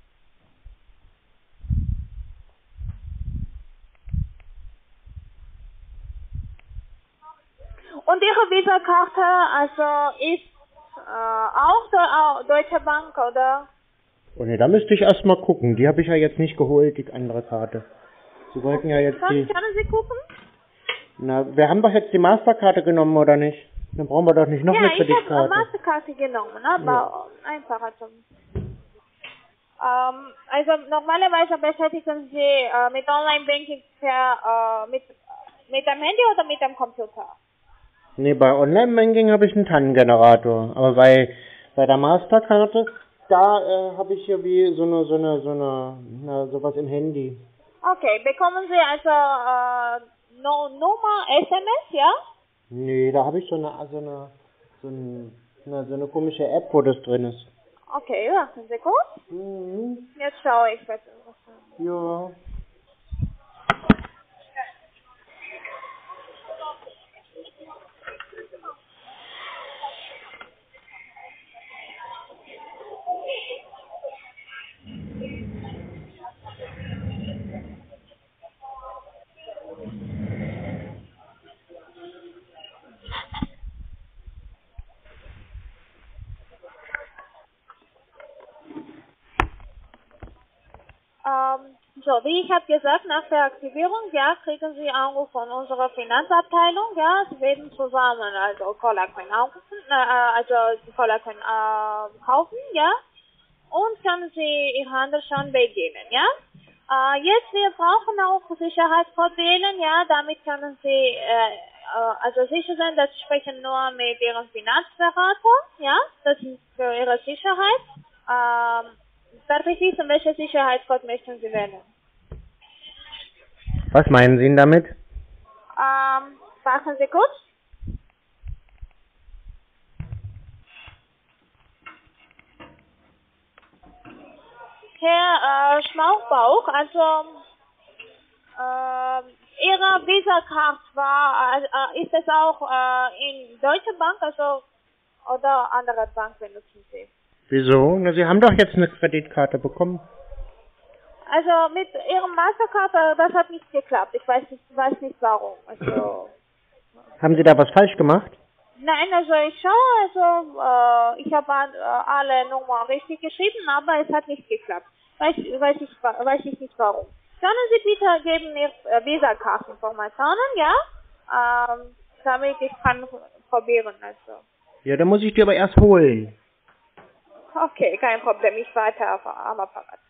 Und Ihre Visa-Karte, also ist äh, auch der, auch Deutsche Bank, oder? Oh ne, da müsste ich erstmal gucken. Die habe ich ja jetzt nicht geholt, die andere Karte. Sie wollten ja jetzt Können, die... können Sie gucken? Na, wir haben doch jetzt die Masterkarte genommen, oder nicht? Dann brauchen wir doch nicht noch Ja, eine ich habe Kreditkarte. Masterkarte genommen, aber einfacher zum. Ähm, also normalerweise beschäftigen Sie äh, mit Online-Banking per, äh, mit, mit dem Handy oder mit dem Computer? Nee, bei Online-Banking habe ich einen TAN-Generator. Aber bei, bei der Masterkarte, da äh, habe ich hier wie so eine, so eine, so eine, na, sowas im Handy. Okay, bekommen Sie also äh, no, Nummer, S M S, ja? Nee, da habe ich so eine, so eine, so eine, na, so eine komische App, wo das drin ist. Okay, warten Sie kurz. Mhm. Jetzt schaue ich, was was- Ja. Ähm, so, wie ich habe gesagt, nach der Aktivierung, ja, kriegen Sie Anruf von unserer Finanzabteilung, ja, Sie werden zusammen, also Cola-Coin anrufen, äh, äh, also die Cola-Coin äh, kaufen, ja, und können Sie Ihr Handel schon beginnen, ja. Äh, jetzt, wir brauchen auch Sicherheitscode wählen, ja, damit können Sie, äh, äh, also sicher sein, dass Sie sprechen nur mit Ihrem Finanzberater, ja, das ist für Ihre Sicherheit. Ähm, darf ich wissen, welche Sicherheitscode möchten Sie wählen? Was meinen Sie denn damit? Ähm, warten Sie kurz. Herr äh, Schmauchbauch, also äh, Ihre Visa-Card war, äh, äh, ist es auch äh, in Deutsche Bank, also oder andere Bank benutzen Sie? Wieso? Na, Sie haben doch jetzt eine Kreditkarte bekommen. Also mit Ihrem Mastercard, äh, das hat nicht geklappt. Ich weiß nicht, weiß nicht warum. Also Haben Sie da was falsch gemacht? nein, also ich schaue, also äh, ich habe äh, alle Nummern richtig geschrieben, aber es hat nicht geklappt. Weiß, weiß, ich, weiß ich nicht warum. Können Sie bitte geben mir äh, Visa-Card-Informationen, ja? Ähm, damit ich kann probieren, also. Ja, dann muss ich die aber erst holen. Okay, kein Problem, ich warte auf, am Apparat.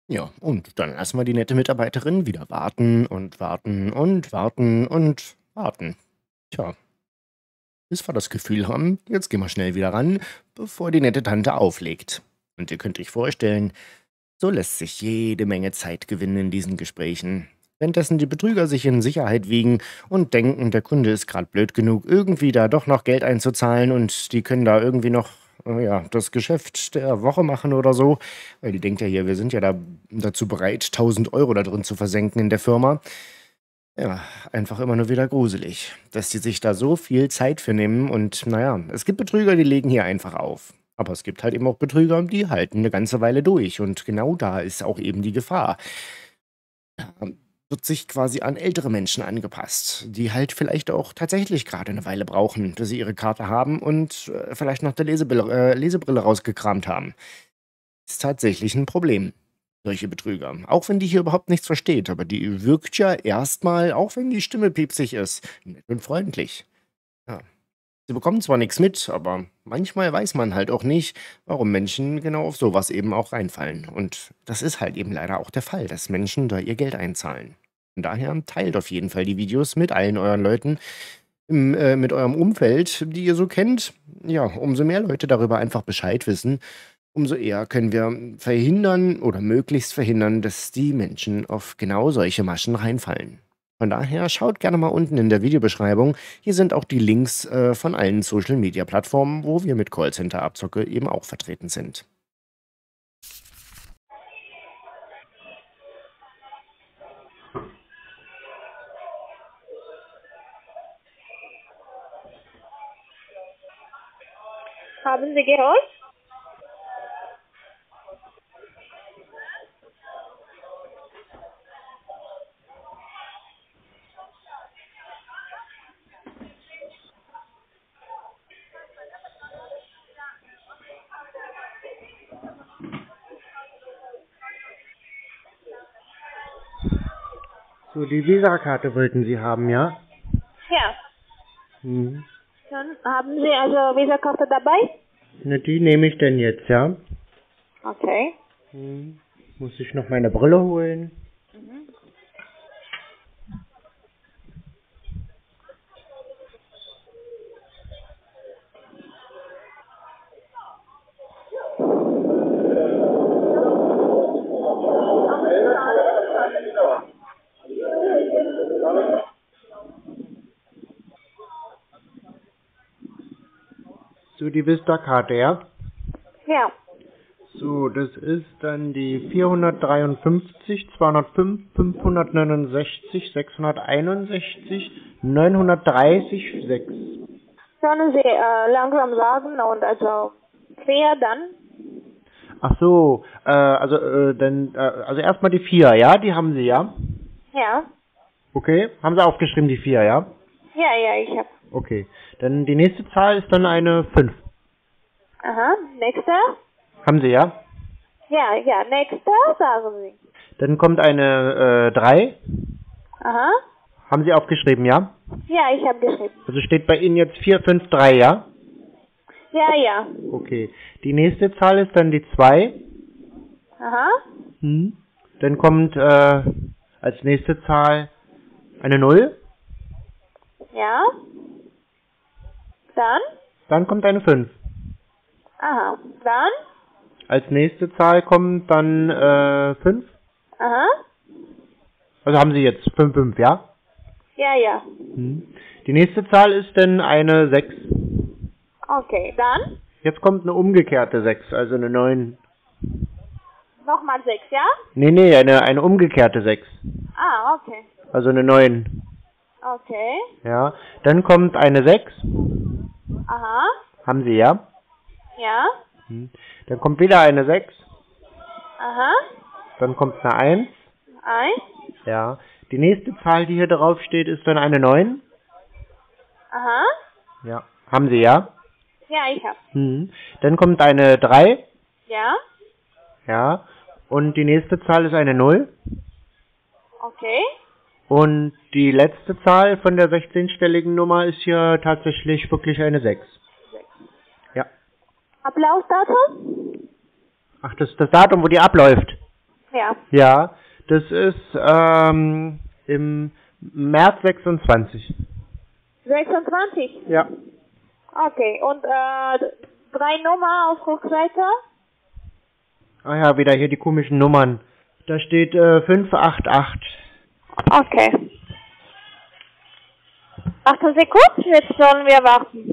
Ja, und dann lassen wir die nette Mitarbeiterin wieder warten und warten und warten und warten. Tja, bis wir das Gefühl haben, jetzt gehen wir schnell wieder ran, bevor die nette Tante auflegt. Und ihr könnt euch vorstellen, so lässt sich jede Menge Zeit gewinnen in diesen Gesprächen. Währenddessen die Betrüger sich in Sicherheit wiegen und denken, der Kunde ist gerade blöd genug, irgendwie da doch noch Geld einzuzahlen und die können da irgendwie noch äh, ja, das Geschäft der Woche machen oder so. Weil die denkt ja hier, wir sind ja da dazu bereit, tausend Euro da drin zu versenken in der Firma. Ja, einfach immer nur wieder gruselig, dass die sich da so viel Zeit für nehmen und naja, es gibt Betrüger, die legen hier einfach auf. Aber es gibt halt eben auch Betrüger, die halten eine ganze Weile durch und genau da ist auch eben die Gefahr. Wird sich quasi an ältere Menschen angepasst, die halt vielleicht auch tatsächlich gerade eine Weile brauchen, bis sie ihre Karte haben und äh, vielleicht noch der Lesebrille, äh, Lesebrille rausgekramt haben. Ist tatsächlich ein Problem. Solche Betrüger. Auch wenn die hier überhaupt nichts versteht, aber die wirkt ja erstmal, auch wenn die Stimme piepsig ist, nett und freundlich. Ja. Sie bekommen zwar nichts mit, aber manchmal weiß man halt auch nicht, warum Menschen genau auf sowas eben auch reinfallen. Und das ist halt eben leider auch der Fall, dass Menschen da ihr Geld einzahlen. Von daher teilt auf jeden Fall die Videos mit allen euren Leuten, im, äh, mit eurem Umfeld, die ihr so kennt. Ja, umso mehr Leute darüber einfach Bescheid wissen, umso eher können wir verhindern oder möglichst verhindern, dass die Menschen auf genau solche Maschen reinfallen. Von daher schaut gerne mal unten in der Videobeschreibung. Hier sind auch die Links äh, von allen Social-Media-Plattformen, wo wir mit Callcenter-Abzocke eben auch vertreten sind. Haben Sie gehört? So, die Visa-Karte wollten Sie haben, ja? Ja. Hm. Dann haben Sie also Visa-Karte dabei? Na, die nehme ich denn jetzt, ja? Okay. Hm. Muss ich noch meine Brille holen? Mhm. So, die Vista-Karte, ja? Ja. So, das ist dann die vierhundertdreiundfünfzig, zweihundertfünf, fünfhundertneunundsechzig, sechshunderteinundsechzig, neunhundertdreißig, sechs. Sollen Sie äh, langsam sagen und also wer dann? Ach so, äh, also, äh, dann, äh, also erstmal die vier, ja? Die haben Sie, ja? Ja. Okay, haben Sie aufgeschrieben, die vier, ja? Ja, ja, ich hab. Okay, dann die nächste Zahl ist dann eine fünf. Aha, nächster? Haben Sie, ja? Ja, ja, nächster, sagen Sie. Dann kommt eine äh, drei. Aha. Haben Sie aufgeschrieben, ja? Ja, ich habe geschrieben. Also steht bei Ihnen jetzt vier fünf drei, ja? Ja, ja. Okay, die nächste Zahl ist dann die zwei. Aha. Hm. Dann kommt äh, als nächste Zahl eine null. Ja. Dann? Dann kommt eine fünf. Aha. Dann? Als nächste Zahl kommt dann äh, fünf. Aha. Also haben Sie jetzt fünf fünf, ja? Ja, ja. Hm. Die nächste Zahl ist dann eine sechs. Okay, dann? Jetzt kommt eine umgekehrte sechs, also eine neun. Nochmal sechs, ja? Nee, nee, eine, eine umgekehrte sechs. Ah, okay. Also eine neun. Okay. Ja. Dann kommt eine sechs. Aha. Haben Sie, ja? Ja. Hm. Dann kommt wieder eine sechs. Aha. Dann kommt eine eins. Eins. Ja. Die nächste Zahl, die hier drauf steht, ist dann eine neun. Aha. Ja. Haben Sie, ja? Ja, ich hab. Hm. Dann kommt eine drei. Ja. Ja. Und die nächste Zahl ist eine null. Okay. Und die letzte Zahl von der sechzehnstelligen Nummer ist hier tatsächlich wirklich eine sechs. Sechs. Ja. Ablaufdatum? Ach, das ist das Datum, wo die abläuft. Ja. Ja, das ist ähm, im März sechsundzwanzig. sechsundzwanzig? Ja. Okay, und äh, drei Nummer auf Rückseite? Ah ja, wieder hier die komischen Nummern. Da steht äh, fünf acht acht. Okay. Warten Sie kurz, jetzt sollen wir warten.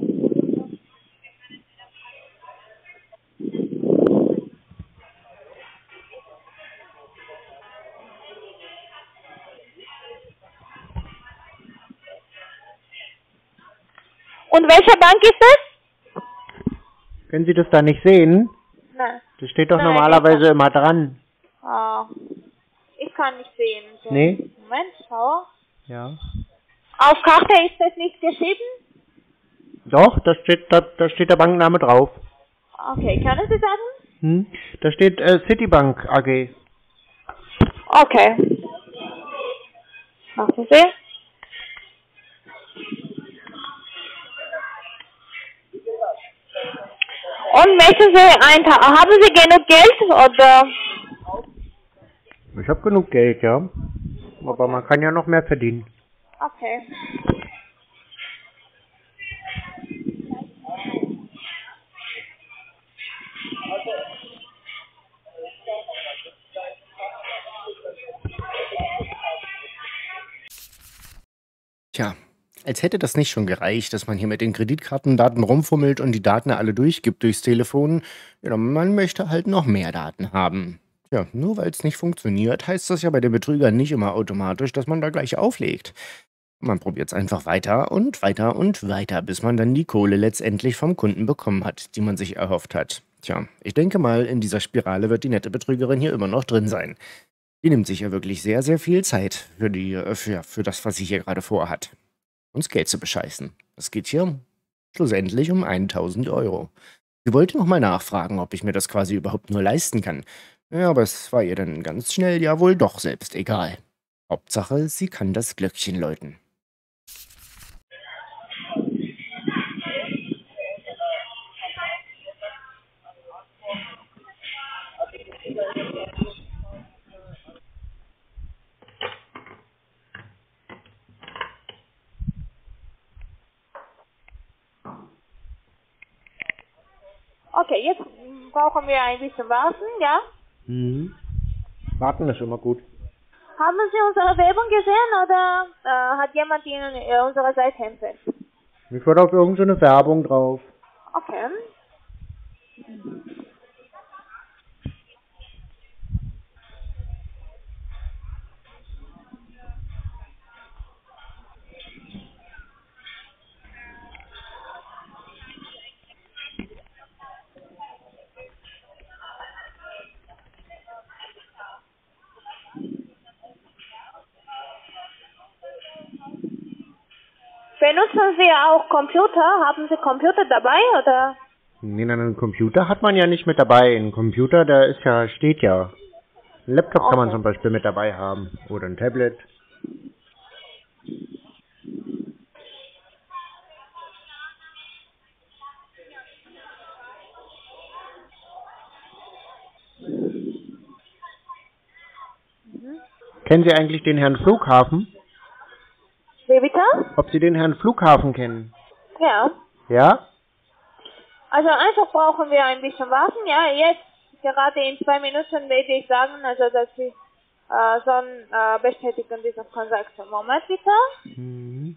Und welche Bank ist das? Können Sie das da nicht sehen? Nein. Das steht doch Nein, normalerweise immer dran. Ah, ich kann nicht sehen. So. Nee? Moment, schau. Ja. Auf Karte ist das nicht geschrieben? Doch, da steht, da, da steht der Bankname drauf. Okay, können Sie sagen? Hm? Da steht äh, Citibank A G. Okay. Warten Sie. Und möchten Sie ein, haben Sie genug Geld oder? Ich habe genug Geld, ja. Aber man kann ja noch mehr verdienen. Okay. Tja, als hätte das nicht schon gereicht, dass man hier mit den Kreditkartendaten rumfummelt und die Daten alle durchgibt durchs Telefon. Ja, man möchte halt noch mehr Daten haben. Ja, nur weil es nicht funktioniert, heißt das ja bei den Betrügern nicht immer automatisch, dass man da gleich auflegt. Man probiert es einfach weiter und weiter und weiter, bis man dann die Kohle letztendlich vom Kunden bekommen hat, die man sich erhofft hat. Tja, ich denke mal, in dieser Spirale wird die nette Betrügerin hier immer noch drin sein. Die nimmt sich ja wirklich sehr, sehr viel Zeit für, die, für, für das, was sie hier gerade vorhat. Uns Geld zu bescheißen. Es geht hier schlussendlich um tausend Euro. Sie wollte nochmal nachfragen, ob ich mir das quasi überhaupt nur leisten kann. Ja, aber es war ihr dann ganz schnell ja wohl doch selbst egal. Hauptsache, sie kann das Glöckchen läuten. Okay, jetzt brauchen wir ein bisschen warten, ja? Mhm. Warten ist immer gut. Haben Sie unsere Werbung gesehen oder äh, hat jemand Ihnen äh, unsere Seite empfohlen? Ich war auf irgendeine Werbung drauf. Okay. Benutzen Sie auch Computer? Haben Sie Computer dabei oder? Nee, nein, einen Computer hat man ja nicht mit dabei. Ein Computer, der ist ja, steht ja. Ein Laptop kann man Okay. zum Beispiel mit dabei haben. Oder ein Tablet. Kennen Sie eigentlich den Herrn Flughafen? Wie bitte? Ob Sie den Herrn Flughafen kennen? Ja. Ja? Also einfach brauchen wir ein bisschen warten. Ja, jetzt gerade in zwei Minuten werde ich sagen, also dass Sie äh, sollen äh, bestätigen diese Transaktion. Moment bitte. Mhm.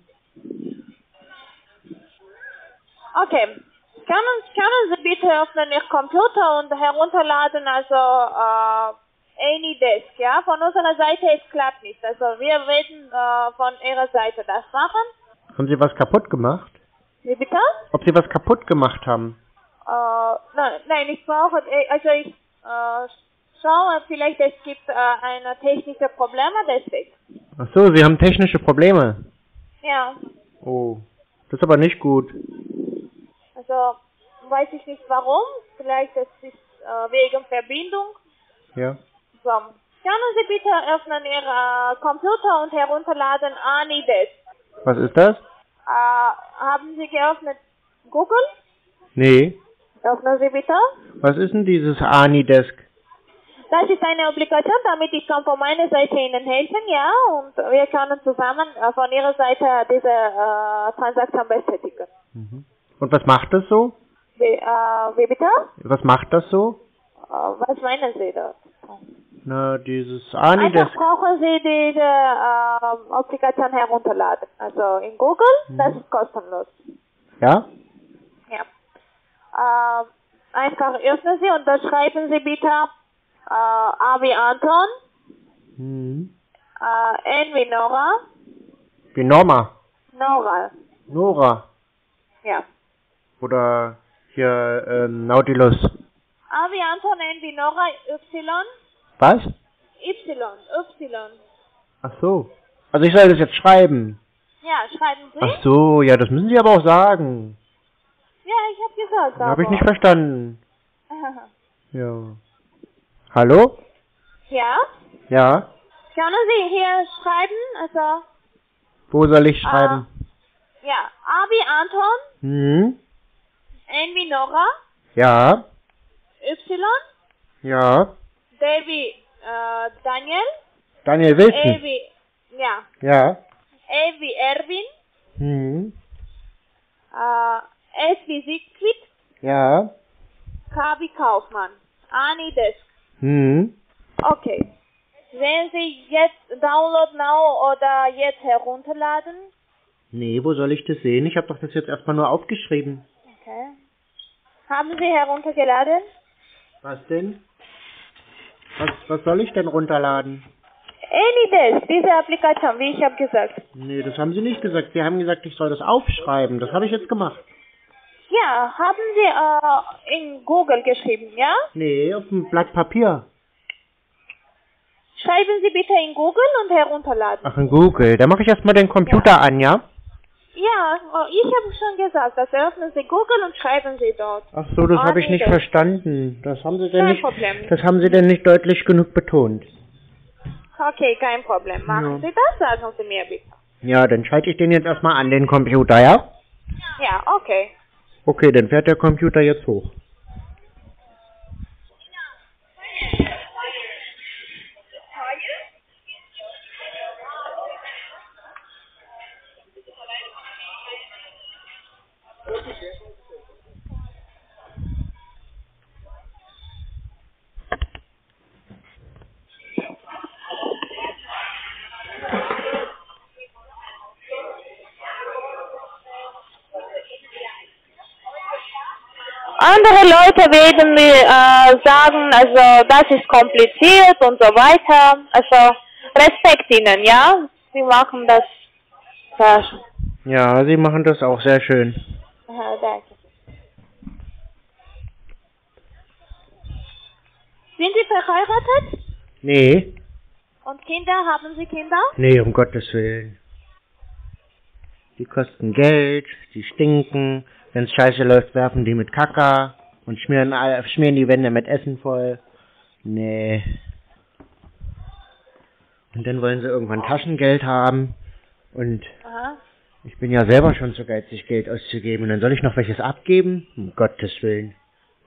Okay. Können, können Sie bitte öffnen Ihr Computer und herunterladen, also äh, AnyDesk, ja? Von unserer Seite, es klappt nicht. Also wir werden äh, von Ihrer Seite das machen. Haben Sie was kaputt gemacht? Wie bitte? Ob Sie was kaputt gemacht haben? Äh, nein, nein, ich brauche, äh, also ich äh, schaue, vielleicht es gibt äh, eine technische Probleme, deswegen. Ach so, Sie haben technische Probleme. Ja, Oh, das ist aber nicht gut. also weiß ich nicht warum, vielleicht es ist äh, wegen Verbindung. Ja. So, können Sie bitte öffnen Ihr äh, Computer und herunterladen AnyDesk. Was ist das? Äh, haben Sie geöffnet Google? Nee. Öffnen Sie bitte. Was ist denn dieses AnyDesk? das ist eine Applikation, damit ich kann von meiner Seite Ihnen helfen, ja, und wir können zusammen äh, von Ihrer Seite diese äh, Transaktion bestätigen. Mhm. Und was macht das so? Wie, äh, wie bitte? Was macht das so? Äh, was meinen Sie dort? Na, dieses Anidesk. Einfach brauchen Sie diese äh, Applikation herunterladen. Also in Google, mhm. Das ist kostenlos. Ja? Ja. Äh, einfach öffnen Sie und dann schreiben Sie bitte äh, A wie Anton, Mhm. äh, N wie Nora, Wie Norma. Nora. Nora. Ja. Oder hier ähm, Nautilus. A wie Anton, N wie Nora, Y, Was? Y, Y. Ach so. Also ich soll das jetzt schreiben. Ja, schreiben Sie. Ach so, ja, das müssen Sie aber auch sagen. Ja, ich habe gesagt, aber. Habe ich nicht verstanden. Ja. Hallo? Ja? Ja? Können Sie hier schreiben, also. Wo soll ich schreiben? Äh, ja, A wie Anton, Hm? N wie Nora, Ja? Y, Ja? D wie äh, Daniel, Daniel E Wilson? wie, ja, Ja? E wie Erwin, Hm? äh, S wie Siegfried, Ja? K wie Kaufmann, Anidesk. Hm? Okay. Sehen Sie jetzt Download Now oder jetzt herunterladen? Nee, wo soll ich das sehen? Ich habe doch das jetzt erstmal nur aufgeschrieben. Okay. Haben Sie heruntergeladen? Was denn? Was, was soll ich denn runterladen? Anydesk, diese Applikation, wie ich habe gesagt. Nee, das haben Sie nicht gesagt. Sie haben gesagt, ich soll das aufschreiben. Das habe ich jetzt gemacht. Ja, haben Sie äh, in Google geschrieben, ja? Nee, auf dem Blatt Papier. Schreiben Sie bitte in Google und herunterladen. Ach, in Google. Da mache ich erstmal den Computer Ja. an, ja? Ja, oh, ich habe schon gesagt, das öffnen Sie Google und schreiben Sie dort. Ach so, das habe ich nicht Anydesk. verstanden. Das haben Sie denn Kein nicht. Problem. Das haben Sie denn nicht deutlich genug betont. Okay, kein Problem. Machen Ja. Sie das, sagen Sie mir bitte. Ja, dann schalte ich den jetzt erstmal an den Computer, ja? Ja, okay. Okay, dann fährt der Computer jetzt hoch. Andere Leute werden mir äh, sagen, also das ist kompliziert und so weiter. Also Respekt Ihnen, ja? Sie machen das sehr schön. Ja, Sie machen das auch sehr schön. Ja, danke. Sind Sie verheiratet? Nee. Und Kinder? Haben Sie Kinder? Nee, um Gottes Willen. Die kosten Geld, die stinken. Wenn's scheiße läuft, werfen die mit Kaka und schmieren, all- schmieren die Wände mit Essen voll. Nee. Und dann wollen sie irgendwann Taschengeld haben. Und Aha. ich bin ja selber schon zu geizig, Geld auszugeben. Und dann soll ich noch welches abgeben? Um Gottes Willen.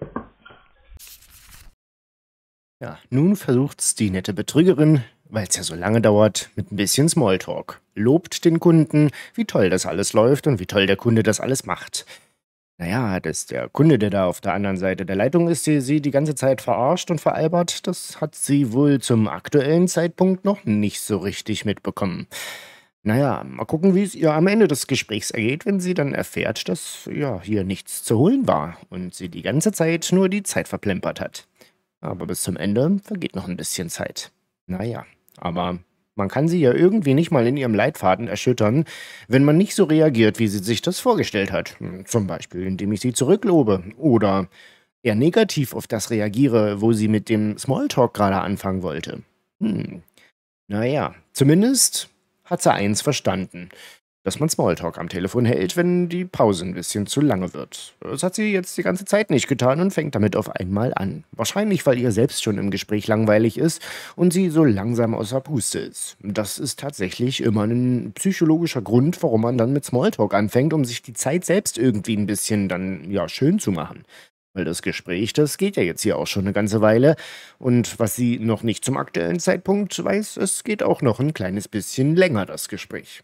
Ja, nun versucht's die nette Betrügerin, weil es ja so lange dauert, mit ein bisschen Smalltalk. Lobt den Kunden, wie toll das alles läuft und wie toll der Kunde das alles macht. Naja, dass der Kunde, der da auf der anderen Seite der Leitung ist, die sie die ganze Zeit verarscht und veralbert, das hat sie wohl zum aktuellen Zeitpunkt noch nicht so richtig mitbekommen. Naja, mal gucken, wie es ihr am Ende des Gesprächs ergeht, wenn sie dann erfährt, dass ja hier nichts zu holen war und sie die ganze Zeit nur die Zeit verplempert hat. Aber bis zum Ende vergeht noch ein bisschen Zeit. Naja, aber man kann sie ja irgendwie nicht mal in ihrem Leitfaden erschüttern, wenn man nicht so reagiert, wie sie sich das vorgestellt hat. Zum Beispiel, indem ich sie zurücklobe oder eher negativ auf das reagiere, wo sie mit dem Smalltalk gerade anfangen wollte. Hm. Naja, zumindest hat sie eins verstanden, dass man Smalltalk am Telefon hält, wenn die Pause ein bisschen zu lange wird. Das hat sie jetzt die ganze Zeit nicht getan und fängt damit auf einmal an. Wahrscheinlich, weil ihr selbst schon im Gespräch langweilig ist und sie so langsam außer Puste ist. Das ist tatsächlich immer ein psychologischer Grund, warum man dann mit Smalltalk anfängt, um sich die Zeit selbst irgendwie ein bisschen dann, ja, schön zu machen. Weil das Gespräch, das geht ja jetzt hier auch schon eine ganze Weile. Und was sie noch nicht zum aktuellen Zeitpunkt weiß, es geht auch noch ein kleines bisschen länger, das Gespräch.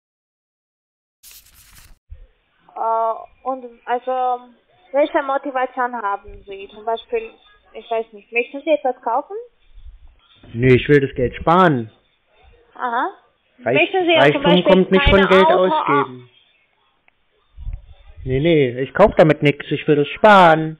Äh, und also, welche Motivation haben Sie? Zum Beispiel, ich weiß nicht, möchten Sie etwas kaufen? Nee, ich will das Geld sparen. Aha. Reich, Möchten Sie ja zum Reichtum Beispiel kommt nicht von keine Geld Auto, ausgeben. Nee, nee, ich kaufe damit nichts, ich will das sparen.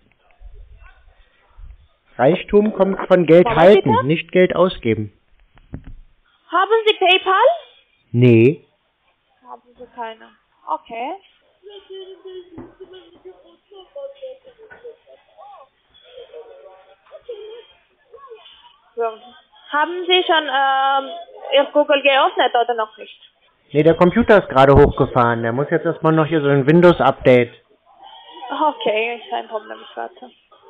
Reichtum kommt von Geld Moment, halten, bitte? nicht Geld ausgeben. Haben Sie PayPal? Nee. Haben Sie keine. Okay. So. Haben Sie schon ähm, Ihr Google geöffnet oder noch nicht? Nee, der Computer ist gerade hochgefahren. Der muss jetzt erstmal noch hier so ein Windows-Update. Okay, kein Problem, ich warte.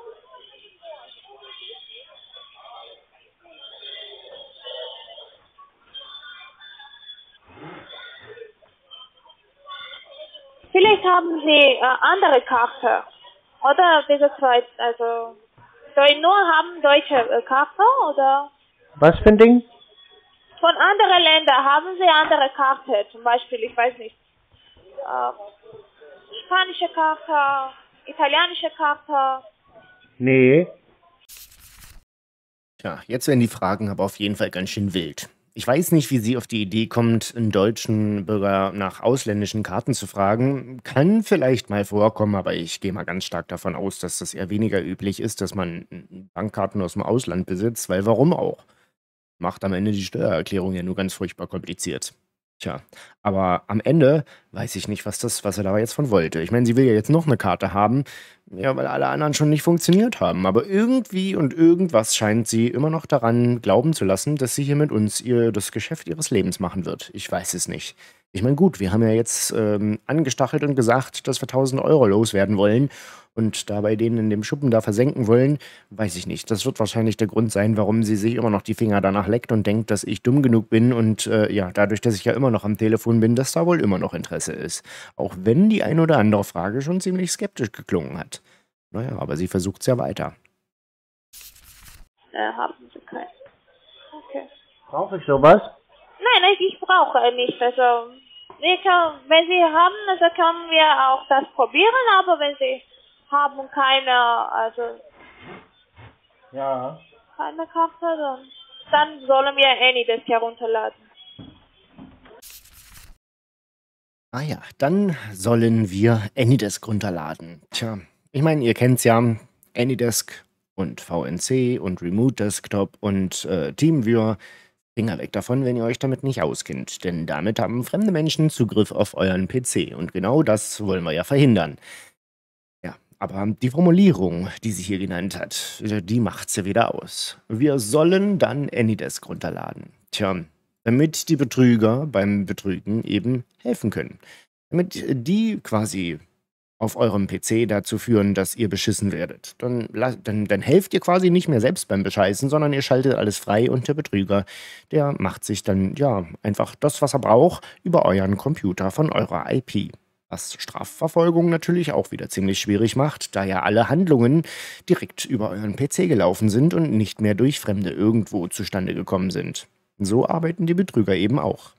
Vielleicht haben Sie äh, andere Karte. Oder diese zwei, also soll nur haben deutsche äh, Karte oder Was für ein Ding? von anderen Ländern haben Sie andere Karte, zum Beispiel, ich weiß nicht, äh, spanische Karte, italienische Karte. Nee. Tja, jetzt werden die Fragen aber auf jeden Fall ganz schön wild. Ich weiß nicht, wie sie auf die Idee kommt, einen deutschen Bürger nach ausländischen Karten zu fragen. Kann vielleicht mal vorkommen, aber ich gehe mal ganz stark davon aus, dass das eher weniger üblich ist, dass man Bankkarten aus dem Ausland besitzt, weil warum auch? Macht am Ende die Steuererklärung ja nur ganz furchtbar kompliziert. Tja, aber am Ende weiß ich nicht, was das, was er da jetzt von wollte. Ich meine, sie will ja jetzt noch eine Karte haben, ja, weil alle anderen schon nicht funktioniert haben. Aber irgendwie und irgendwas scheint sie immer noch daran glauben zu lassen, dass sie hier mit uns ihr das Geschäft ihres Lebens machen wird. Ich weiß es nicht. Ich meine, gut, wir haben ja jetzt ähm, angestachelt und gesagt, dass wir tausend Euro loswerden wollen und da bei denen in dem Schuppen da versenken wollen, weiß ich nicht. Das wird wahrscheinlich der Grund sein, warum sie sich immer noch die Finger danach leckt und denkt, dass ich dumm genug bin und äh, ja, dadurch, dass ich ja immer noch am Telefon bin, dass da wohl immer noch Interesse ist. Auch wenn die ein oder andere Frage schon ziemlich skeptisch geklungen hat. Naja, aber sie versucht es ja weiter. Äh, haben Sie keine. Okay. Brauche ich sowas? Nein, ich, ich brauche nicht. Also, wir können, wenn Sie haben, also können wir auch das probieren, aber wenn Sie haben keine, also Ja. keine Karte, dann, dann sollen wir AnyDesk herunterladen. Ah ja, dann sollen wir AnyDesk runterladen. Tja, ich meine, ihr kennt's ja, AnyDesk und V N C und Remote Desktop und äh, TeamViewer. Finger weg davon, wenn ihr euch damit nicht auskennt, denn damit haben fremde Menschen Zugriff auf euren P C und genau das wollen wir ja verhindern. Ja, aber die Formulierung, die sie hier genannt hat, die macht's ja wieder aus. Wir sollen dann AnyDesk runterladen. Tja, damit die Betrüger beim Betrügen eben helfen können. Damit die quasi auf eurem P C dazu führen, dass ihr beschissen werdet. Dann, dann, dann helft ihr quasi nicht mehr selbst beim Bescheißen, sondern ihr schaltet alles frei und der Betrüger, der macht sich dann ja einfach das, was er braucht, über euren Computer von eurer I P. Was Strafverfolgung natürlich auch wieder ziemlich schwierig macht, da ja alle Handlungen direkt über euren P C gelaufen sind und nicht mehr durch Fremde irgendwo zustande gekommen sind. So arbeiten die Betrüger eben auch.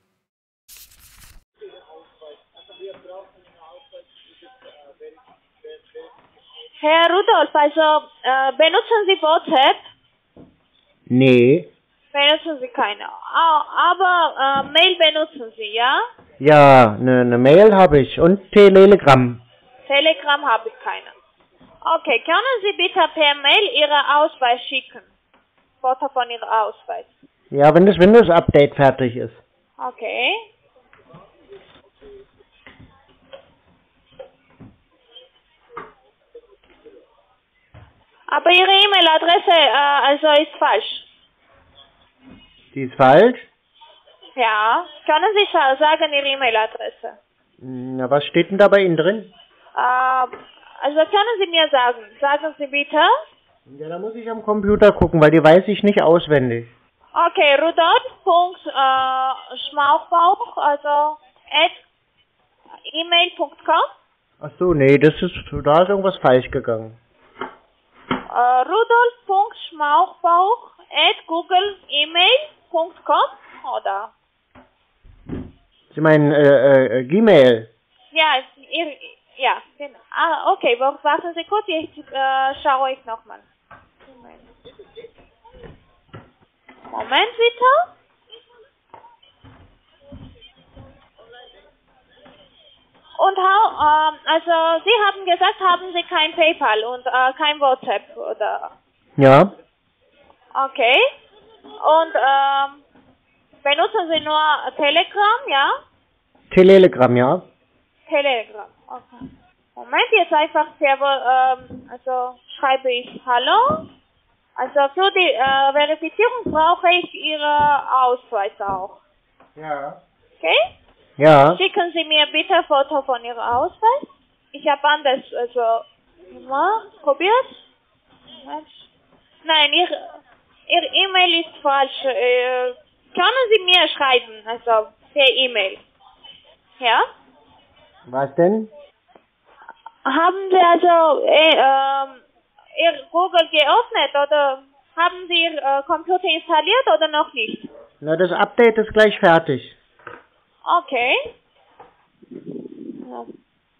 Herr Rudolf, also äh, benutzen Sie WhatsApp? Nee. Benutzen Sie keine. Ah, aber äh, Mail benutzen Sie, ja? Ja, eine ne Mail habe ich und Telegram. Telegram habe ich keine. Okay, können Sie bitte per Mail Ihren Ausweis schicken? Foto von Ihrem Ausweis. Ja, wenn das Windows-Update fertig ist. Okay. Aber Ihre E-Mail-Adresse äh, also ist falsch. Die ist falsch? Ja. Können Sie sa- sagen Ihre E-Mail-Adresse? Na, was steht denn da bei Ihnen drin? Äh, also können Sie mir sagen. Sagen Sie bitte. Ja, da muss ich am Computer gucken, weil die weiß ich nicht auswendig. Okay, Rudolf.schmauchbauch, also at e mail punkt com. Ach so, nee, das ist, da ist irgendwas falsch gegangen. äh, rudolf punkt schmauchbauch at google email punkt com oder? Sie meinen äh, äh, Gmail? Ja, ihr, ja, genau. Ah, okay, warten Sie kurz, ich äh, schaue ich nochmal. Moment bitte. Und how, ähm, also Sie haben gesagt, haben Sie kein PayPal und äh, kein WhatsApp, oder? Ja. Okay. Und ähm, benutzen Sie nur Telegram, ja? Telegram, ja. Telegram, okay. Moment, jetzt einfach selber, ähm, also schreibe ich Hallo. Also für die äh, Verifizierung brauche ich Ihre Ausweis auch. Ja. Okay? Ja. Schicken Sie mir bitte ein Foto von Ihrem Ausweis. Ich habe anders, also, mal probiert. Nein, Ihr, Ihr E-Mail ist falsch. Äh, können Sie mir schreiben, also per E-Mail. Ja? Was denn? Haben Sie also äh, ähm, Ihr Google geöffnet oder haben Sie Ihr äh, Computer installiert oder noch nicht? Na, das Update ist gleich fertig. Okay. Ja.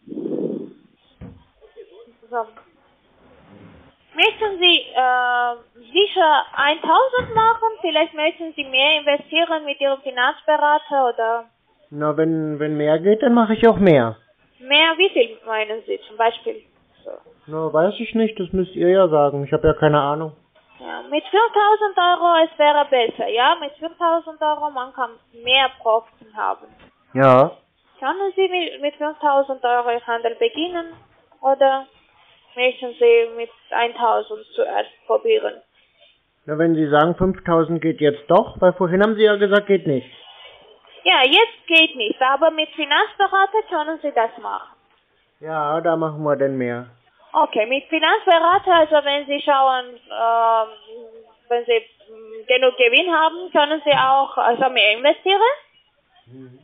So. Möchten Sie äh, sicher tausend machen? Vielleicht möchten Sie mehr investieren mit Ihrem Finanzberater oder Na, wenn, wenn mehr geht, dann mache ich auch mehr. mehr? Wie viel meinen Sie zum Beispiel? So. Na, weiß ich nicht, das müsst ihr ja sagen. Ich habe ja keine Ahnung. Ja, mit fünftausend Euro es wäre besser, ja? Mit fünftausend Euro man kann mehr Profit haben. Ja. Können Sie mit, mit fünftausend Euro Ihr Handel beginnen oder möchten Sie mit tausend zuerst probieren? Na, wenn Sie sagen, fünftausend geht jetzt doch, weil vorhin haben Sie ja gesagt, geht nicht. Ja, jetzt geht nicht, aber mit Finanzberater können Sie das machen. Ja, da machen wir denn mehr. Okay, mit Finanzberater, also wenn Sie schauen, ähm, wenn Sie mh, genug Gewinn haben, können Sie auch also mehr investieren? Mhm.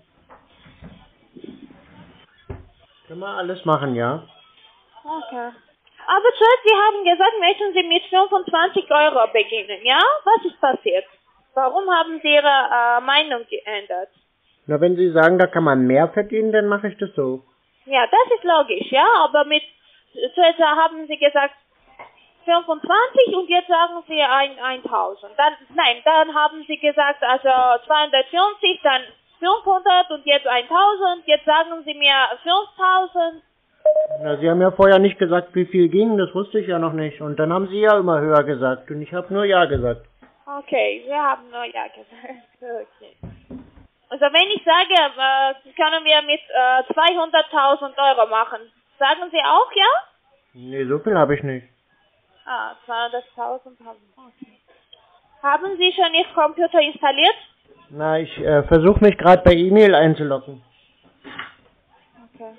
Können wir alles machen, ja? Okay. Aber zuerst, Sie haben gesagt, möchten Sie mit fünfundzwanzig Euro beginnen, ja? Was ist passiert? Warum haben Sie Ihre äh, Meinung geändert? Na, wenn Sie sagen, da kann man mehr verdienen, dann mache ich das so. Ja, das ist logisch, ja, aber mit, zuerst haben Sie gesagt fünfundzwanzig und jetzt sagen Sie ein, tausend. Dann, nein, dann haben Sie gesagt, also zweihundertfünfzig, dann fünfhundert und jetzt tausend, jetzt sagen Sie mir fünftausend. Na, Sie haben ja vorher nicht gesagt, wie viel ging, das wusste ich ja noch nicht. Und dann haben Sie ja immer höher gesagt und ich habe nur Ja gesagt. Okay, wir haben nur Ja gesagt. Okay. Also wenn ich sage, äh, können wir mit äh, zweihunderttausend Euro machen, sagen Sie auch Ja? Nee, so viel habe ich nicht. Ah, zweihunderttausend haben Sie. Okay. Haben Sie schon Ihr Computer installiert? Na, ich äh, versuche mich gerade bei E-Mail einzuloggen. Okay.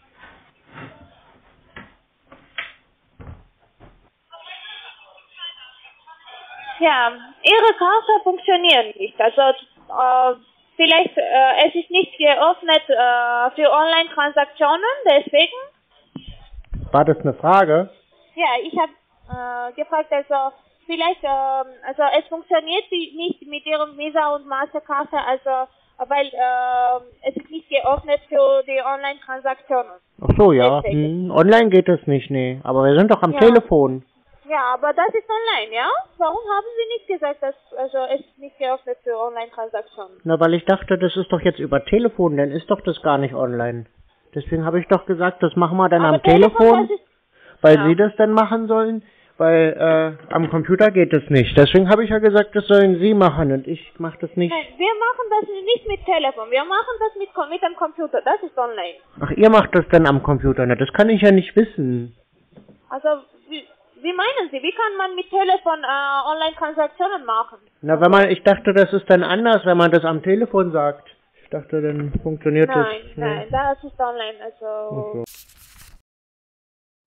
Ja, Ihre Karte funktioniert nicht. Also äh, vielleicht, äh, es ist nicht geöffnet äh, für Online-Transaktionen, deswegen. War das eine Frage? Ja, ich habe äh, gefragt, also vielleicht, ähm, also es funktioniert sie- nicht mit Ihrem Visa und Masterkarte, also weil äh, es ist nicht geöffnet für die Online-Transaktionen. Ach so, ja. Deswegen. Hm, online geht das nicht, nee. Aber wir sind doch am Ja. Telefon. Ja, aber das ist online, ja? Warum haben Sie nicht gesagt, dass also es ist nicht geöffnet für Online-Transaktionen? Na, weil ich dachte, das ist doch jetzt über Telefon, dann ist doch das gar nicht online. Deswegen habe ich doch gesagt, das machen wir dann Aber am Telefon, das ist, weil ja. Sie das dann machen sollen, weil äh, am Computer geht das nicht. Deswegen habe ich ja gesagt, das sollen Sie machen und ich mache das nicht. Nein, wir machen das nicht mit Telefon, wir machen das mit, Com- mit dem Computer, das ist online. Ach, ihr macht das dann am Computer, na, das kann ich ja nicht wissen. Also, wie, wie meinen Sie, wie kann man mit Telefon äh, Online-Transaktionen machen? Na, wenn man, ich dachte, das ist dann anders, wenn man das am Telefon sagt. Ich dachte, dann funktioniert Nein, das. nein, das ist online, also... Ach so.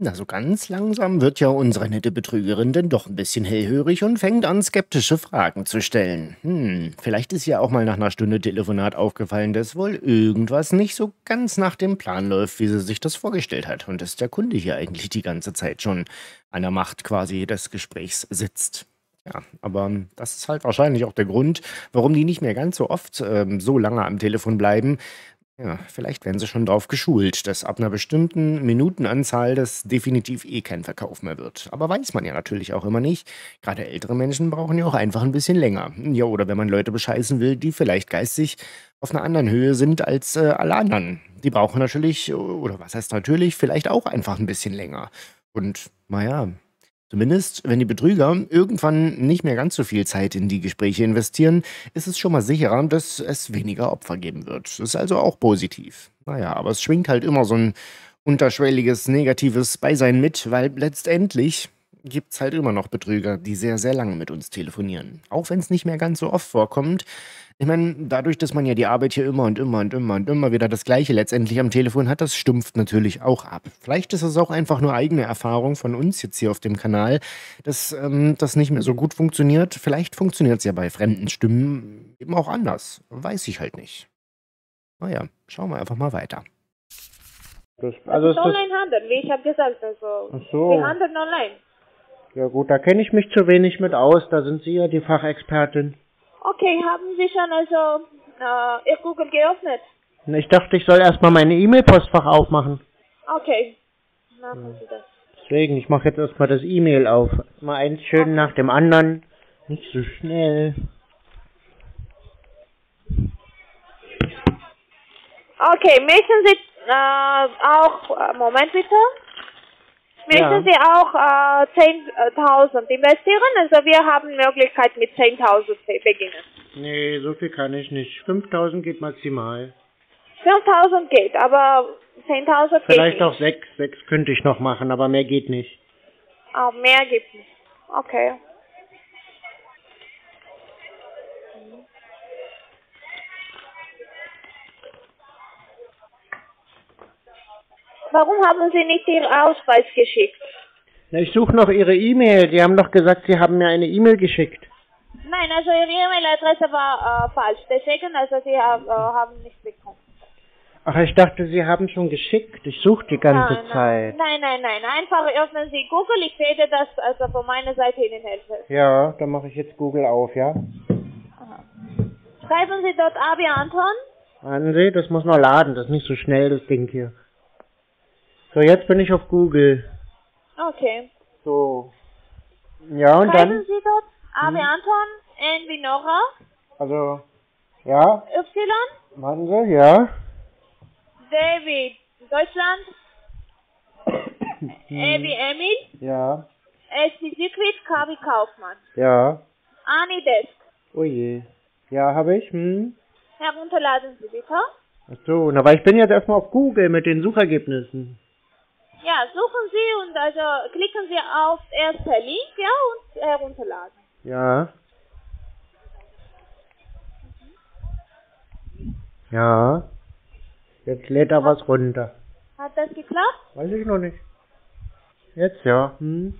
Na, so ganz langsam wird ja unsere nette Betrügerin denn doch ein bisschen hellhörig und fängt an, skeptische Fragen zu stellen. Hm, vielleicht ist ihr auch mal nach einer Stunde Telefonat aufgefallen, dass wohl irgendwas nicht so ganz nach dem Plan läuft, wie sie sich das vorgestellt hat. Und dass der Kunde hier eigentlich die ganze Zeit schon an der Macht quasi des Gesprächs sitzt. Ja, aber das ist halt wahrscheinlich auch der Grund, warum die nicht mehr ganz so oft ähm, so lange am Telefon bleiben. Ja, vielleicht werden sie schon drauf geschult, dass ab einer bestimmten Minutenanzahl das definitiv eh kein Verkauf mehr wird. Aber weiß man ja natürlich auch immer nicht. Gerade ältere Menschen brauchen ja auch einfach ein bisschen länger. Ja, oder wenn man Leute bescheißen will, die vielleicht geistig auf einer anderen Höhe sind als äh, alle anderen. Die brauchen natürlich, oder was heißt natürlich, vielleicht auch einfach ein bisschen länger. Und naja, zumindest, wenn die Betrüger irgendwann nicht mehr ganz so viel Zeit in die Gespräche investieren, ist es schon mal sicherer, dass es weniger Opfer geben wird. Das ist also auch positiv. Naja, aber es schwingt halt immer so ein unterschwelliges, negatives Beisein mit, weil letztendlich gibt es halt immer noch Betrüger, die sehr, sehr lange mit uns telefonieren. Auch wenn es nicht mehr ganz so oft vorkommt. Ich meine, dadurch, dass man ja die Arbeit hier immer und immer und immer und immer wieder das Gleiche letztendlich am Telefon hat, das stumpft natürlich auch ab. Vielleicht ist es auch einfach nur eigene Erfahrung von uns jetzt hier auf dem Kanal, dass ähm, das nicht mehr so gut funktioniert. Vielleicht funktioniert es ja bei fremden Stimmen eben auch anders. Weiß ich halt nicht. Naja, schauen wir einfach mal weiter. Das, Also also ist ist das, Onlinehandel, wie ich habe gesagt. Also ach so. wir handeln online. Ja gut, da kenne ich mich zu wenig mit aus. Da sind Sie ja die Fachexpertin. Okay, haben Sie schon also äh, Ihr Google geöffnet? Ich dachte, ich soll erstmal meine E-Mail-Postfach aufmachen. Okay, machen Sie das. Deswegen, ich mache jetzt erstmal das E-Mail auf. Mal eins schön nach dem anderen. Nicht so schnell. Okay, möchten Sie äh, auch, äh, Moment bitte, möchten Ja. Sie auch äh, zehntausend investieren? Also wir haben Möglichkeit mit zehntausend beginnen. Nee, so viel kann ich nicht. fünftausend geht maximal. fünftausend geht, aber zehntausend geht Vielleicht nicht. auch sechs. sechs könnte ich noch machen, aber mehr geht nicht. Oh, mehr gibt nicht. Okay. Warum haben Sie nicht Ihren Ausweis geschickt? Na, ich suche noch Ihre E-Mail. Die haben doch gesagt, Sie haben mir eine E-Mail geschickt. Nein, also Ihre E-Mail-Adresse war äh, falsch. Deswegen, also Sie haben, äh, haben nichts bekommen. Ach, ich dachte, Sie haben schon geschickt. Ich suche die ganze Nein, Zeit. nein, nein, nein, nein. Einfach öffnen Sie Google. Ich werde das also von meiner Seite Ihnen helfen. Ja, dann mache ich jetzt Google auf, ja? Aha. Schreiben Sie dort Abi Anton. Warten Sie, das muss noch laden. Das ist nicht so schnell, das Ding hier. So, jetzt bin ich auf Google. Okay. So. Ja, und Schreiben dann? Sie dort Abi Hm. Anton, N wie Nora, Also, ja, Y, warten Sie, ja. D wie Deutschland, E wie Emil, Ja, S wie Siegfried, K wie Kaufmann. ja. Ani Desk. Oh je. Ja, habe ich, hm. Herunterladen Sie bitte. Ach so, na, aber ich bin jetzt erstmal auf Google mit den Suchergebnissen. Ja, suchen Sie und also klicken Sie auf erster Link, ja, und herunterladen. Ja. Ja. Jetzt lädt er was runter. Hat das geklappt? Weiß ich noch nicht. Jetzt ja. Hm.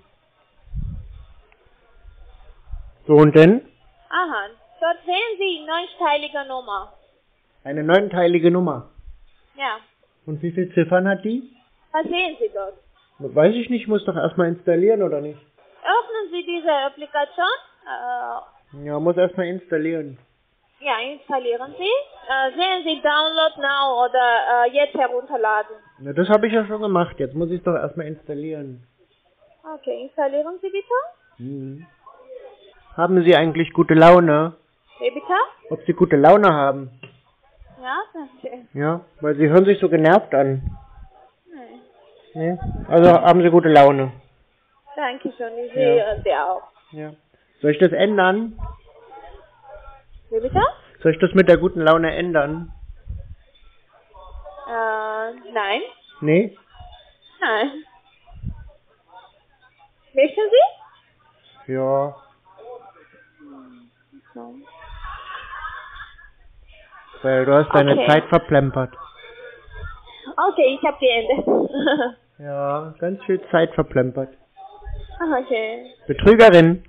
So, und denn? Aha, dort sehen Sie neunteilige Nummer. Eine neunteilige Nummer. Ja, Und wie viele Ziffern hat die? was sehen Sie dort? Weiß ich nicht, muss doch erstmal installieren, oder nicht? Öffnen Sie diese Applikation. Äh, Ja, muss erstmal installieren. ja, installieren Sie. Äh, sehen Sie Download Now oder äh, jetzt herunterladen. Na, das habe ich ja schon gemacht. Jetzt muss ich es doch erstmal installieren. Okay, installieren Sie bitte. Hm. Haben Sie eigentlich gute Laune? Wie bitte? Ob Sie gute Laune haben? Ja, danke. Ja, weil Sie hören sich so genervt an. Nein. Nee? Also haben Sie gute Laune. Danke schön, ich sehe Ja. Sie auch. Ja. Soll ich das ändern? Wie bitte? Soll ich das mit der guten Laune ändern? Äh, nein. Nee? Nein. Möchten Sie? Ja. So. Weil du hast deine Okay. Zeit verplempert. Okay, ich habe geändert. Ja, ganz viel Zeit verplempert. Ah, okay. Betrügerin.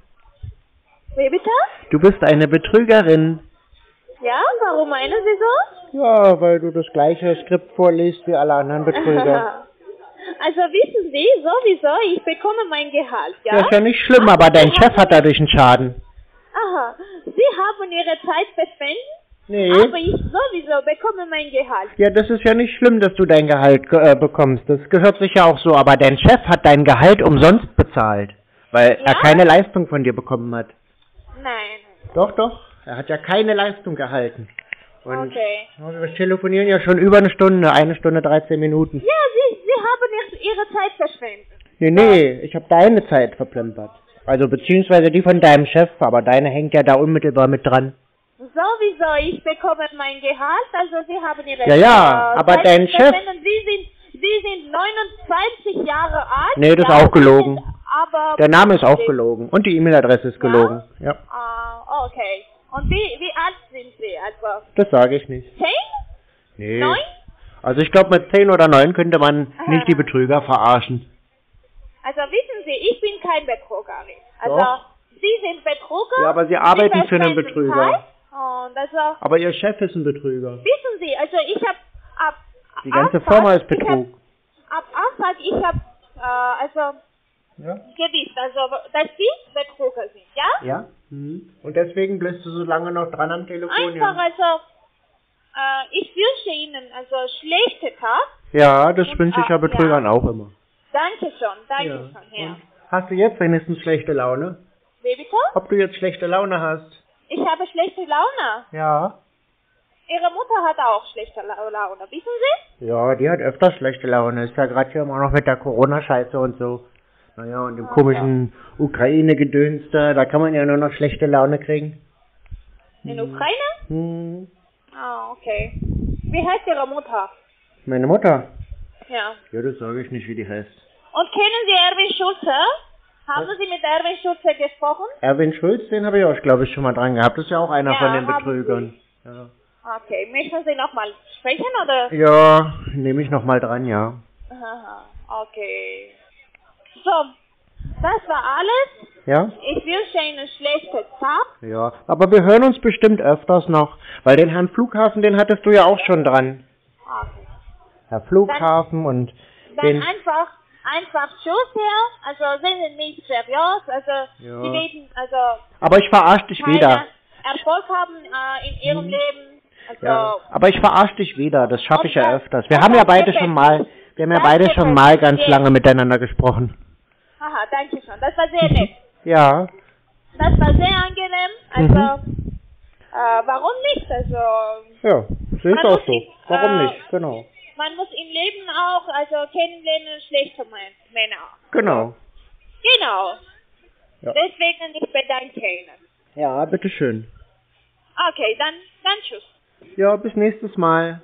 Wie bitte? Du bist eine Betrügerin. Ja, warum meinen Sie so? Ja, weil du das gleiche Skript vorliest wie alle anderen Betrüger. Also wissen Sie, sowieso, ich bekomme mein Gehalt, ja? Das ist ja nicht schlimm, aber dein Chef hat dadurch einen Schaden. Aha, Sie haben Ihre Zeit verschwendet, Nee. aber ich sowieso bekomme mein Gehalt. Ja, das ist ja nicht schlimm, dass du dein Gehalt äh, bekommst. Das gehört sich ja auch so. Aber dein Chef hat dein Gehalt umsonst bezahlt, weil er Ja? keine Leistung von dir bekommen hat. Nein. Doch, doch. Er hat ja keine Leistung gehalten. Und Okay. wir telefonieren ja schon über eine Stunde, eine Stunde, dreizehn Minuten. Ja, Sie, Sie haben nicht Ihre Zeit verschwendet. Nee, nee, ich habe deine Zeit verplempert. Also beziehungsweise die von deinem Chef, aber deine hängt ja da unmittelbar mit dran. Sowieso, ich bekomme mein Gehalt, also Sie haben Ihre Ja, ja, äh, aber Zeit dein Chef- verschwendet. Sie sind, Sie sind neunundzwanzig Jahre alt. Nee, das ist ja, auch gelogen. Sie sind Aber Der Name ist auch gelogen und die E-Mail-Adresse ist gelogen. Ja, Ah, okay. Und wie, wie alt sind Sie? Also das sage ich nicht. zehn? Nee. Neun? Also ich glaube, mit zehn oder neun könnte man nicht die Betrüger verarschen. Also wissen Sie, ich bin kein Betrüger. Also Doch. Sie sind Betrüger. Ja, aber Sie arbeiten Sie für einen verschwenden Betrüger. Zeit. Und also, Aber Ihr Chef ist ein Betrüger. wissen Sie, also ich habe ab Die ganze Anfang, Firma ist ich Betrug. Hab, ab Anfang, ich habe äh, also Ja? gewusst, also dass Sie Betrüger sind, ja? Ja? Mhm. Und deswegen bleibst du so lange noch dran am Telefon, Einfach, ja? also äh, ich wünsche Ihnen also schlechte Tag. Ja, das wünsche ich ja Ah, Betrügern ja. auch immer. Danke schon, danke Ja. schon, Herr. Und hast du jetzt wenigstens schlechte Laune? Wie bitte? Ob du jetzt schlechte Laune hast? Ich habe schlechte Laune. Ja. Ihre Mutter hat auch schlechte La- Laune, wissen Sie? Ja, die hat öfter schlechte Laune. Ist ja gerade hier immer noch mit der Corona-Scheiße und so. Naja, und dem komischen Ukraine-Gedöns da, da kann man ja nur noch schlechte Laune kriegen. In Ukraine? Hm. Ah, okay. Wie heißt Ihre Mutter? Meine Mutter? Ja. Ja, das sage ich nicht, wie die heißt. Und kennen Sie Erwin Schulze? Haben Sie mit Erwin Schulze gesprochen? Erwin Schulz, den habe ich auch, glaube ich, schon mal dran gehabt. Das ist ja auch einer Ja, von den haben Betrügern. Ja, Okay, möchten Sie nochmal sprechen oder? ja nehme ich nochmal dran, ja. Aha, okay. So, das war alles. Ja? Ich wünsche Ihnen einen schlechten Tag. Ja, aber wir hören uns bestimmt öfters noch, weil den Herrn Flughafen, den hattest du ja auch schon dran. Okay. Herr Flughafen und Dann den... einfach, einfach Tschüss her. Also sind Sie nicht seriös. Also Ja. Sie werden also Aber ich verarsche dich keinen wieder. Erfolg haben äh, in Ihrem Leben. Also Ja, aber ich verarsche dich wieder, das schaffe ich ja Und das- öfters. Wir und haben ja das beide gefällt schon mir. mal, wir haben ja Das beide gefällt schon mal mir. ganz Ja. lange miteinander gesprochen. haha, danke schon. Das war sehr nett. Ja, Das war sehr angenehm. Also Mhm. äh, warum nicht? Also ja, sehe ich Man auch muss so. sich, Warum äh, nicht? Genau. man muss im Leben auch also kennenlernen schlechte Män- Männer. Genau. Genau. Ja. Deswegen ich bedanke Ihnen. Ja, bitteschön. Okay, dann, dann tschüss. Ja, bis nächstes Mal.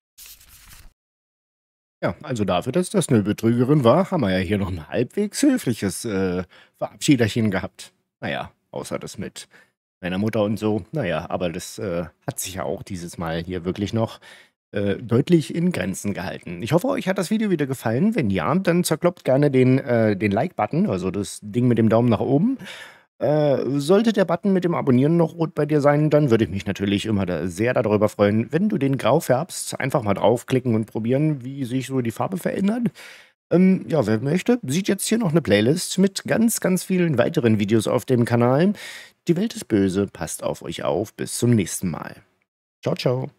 Ja, also dafür, dass das eine Betrügerin war, haben wir ja hier noch ein halbwegs höfliches äh, Verabschiederchen gehabt. Naja, außer das mit meiner Mutter und so. Naja, aber das äh, hat sich ja auch dieses Mal hier wirklich noch äh, deutlich in Grenzen gehalten. Ich hoffe, euch hat das Video wieder gefallen. Wenn ja, dann zerkloppt gerne den, äh, den Like-Button, also das Ding mit dem Daumen nach oben. Äh, sollte der Button mit dem Abonnieren noch rot bei dir sein, dann würde ich mich natürlich immer da sehr darüber freuen, wenn du den grau färbst. Einfach mal draufklicken und probieren, wie sich so die Farbe verändert. Ähm, ja, wer möchte, sieht jetzt hier noch eine Playlist mit ganz, ganz vielen weiteren Videos auf dem Kanal. Die Welt ist böse, passt auf euch auf. Bis zum nächsten Mal. Ciao, ciao.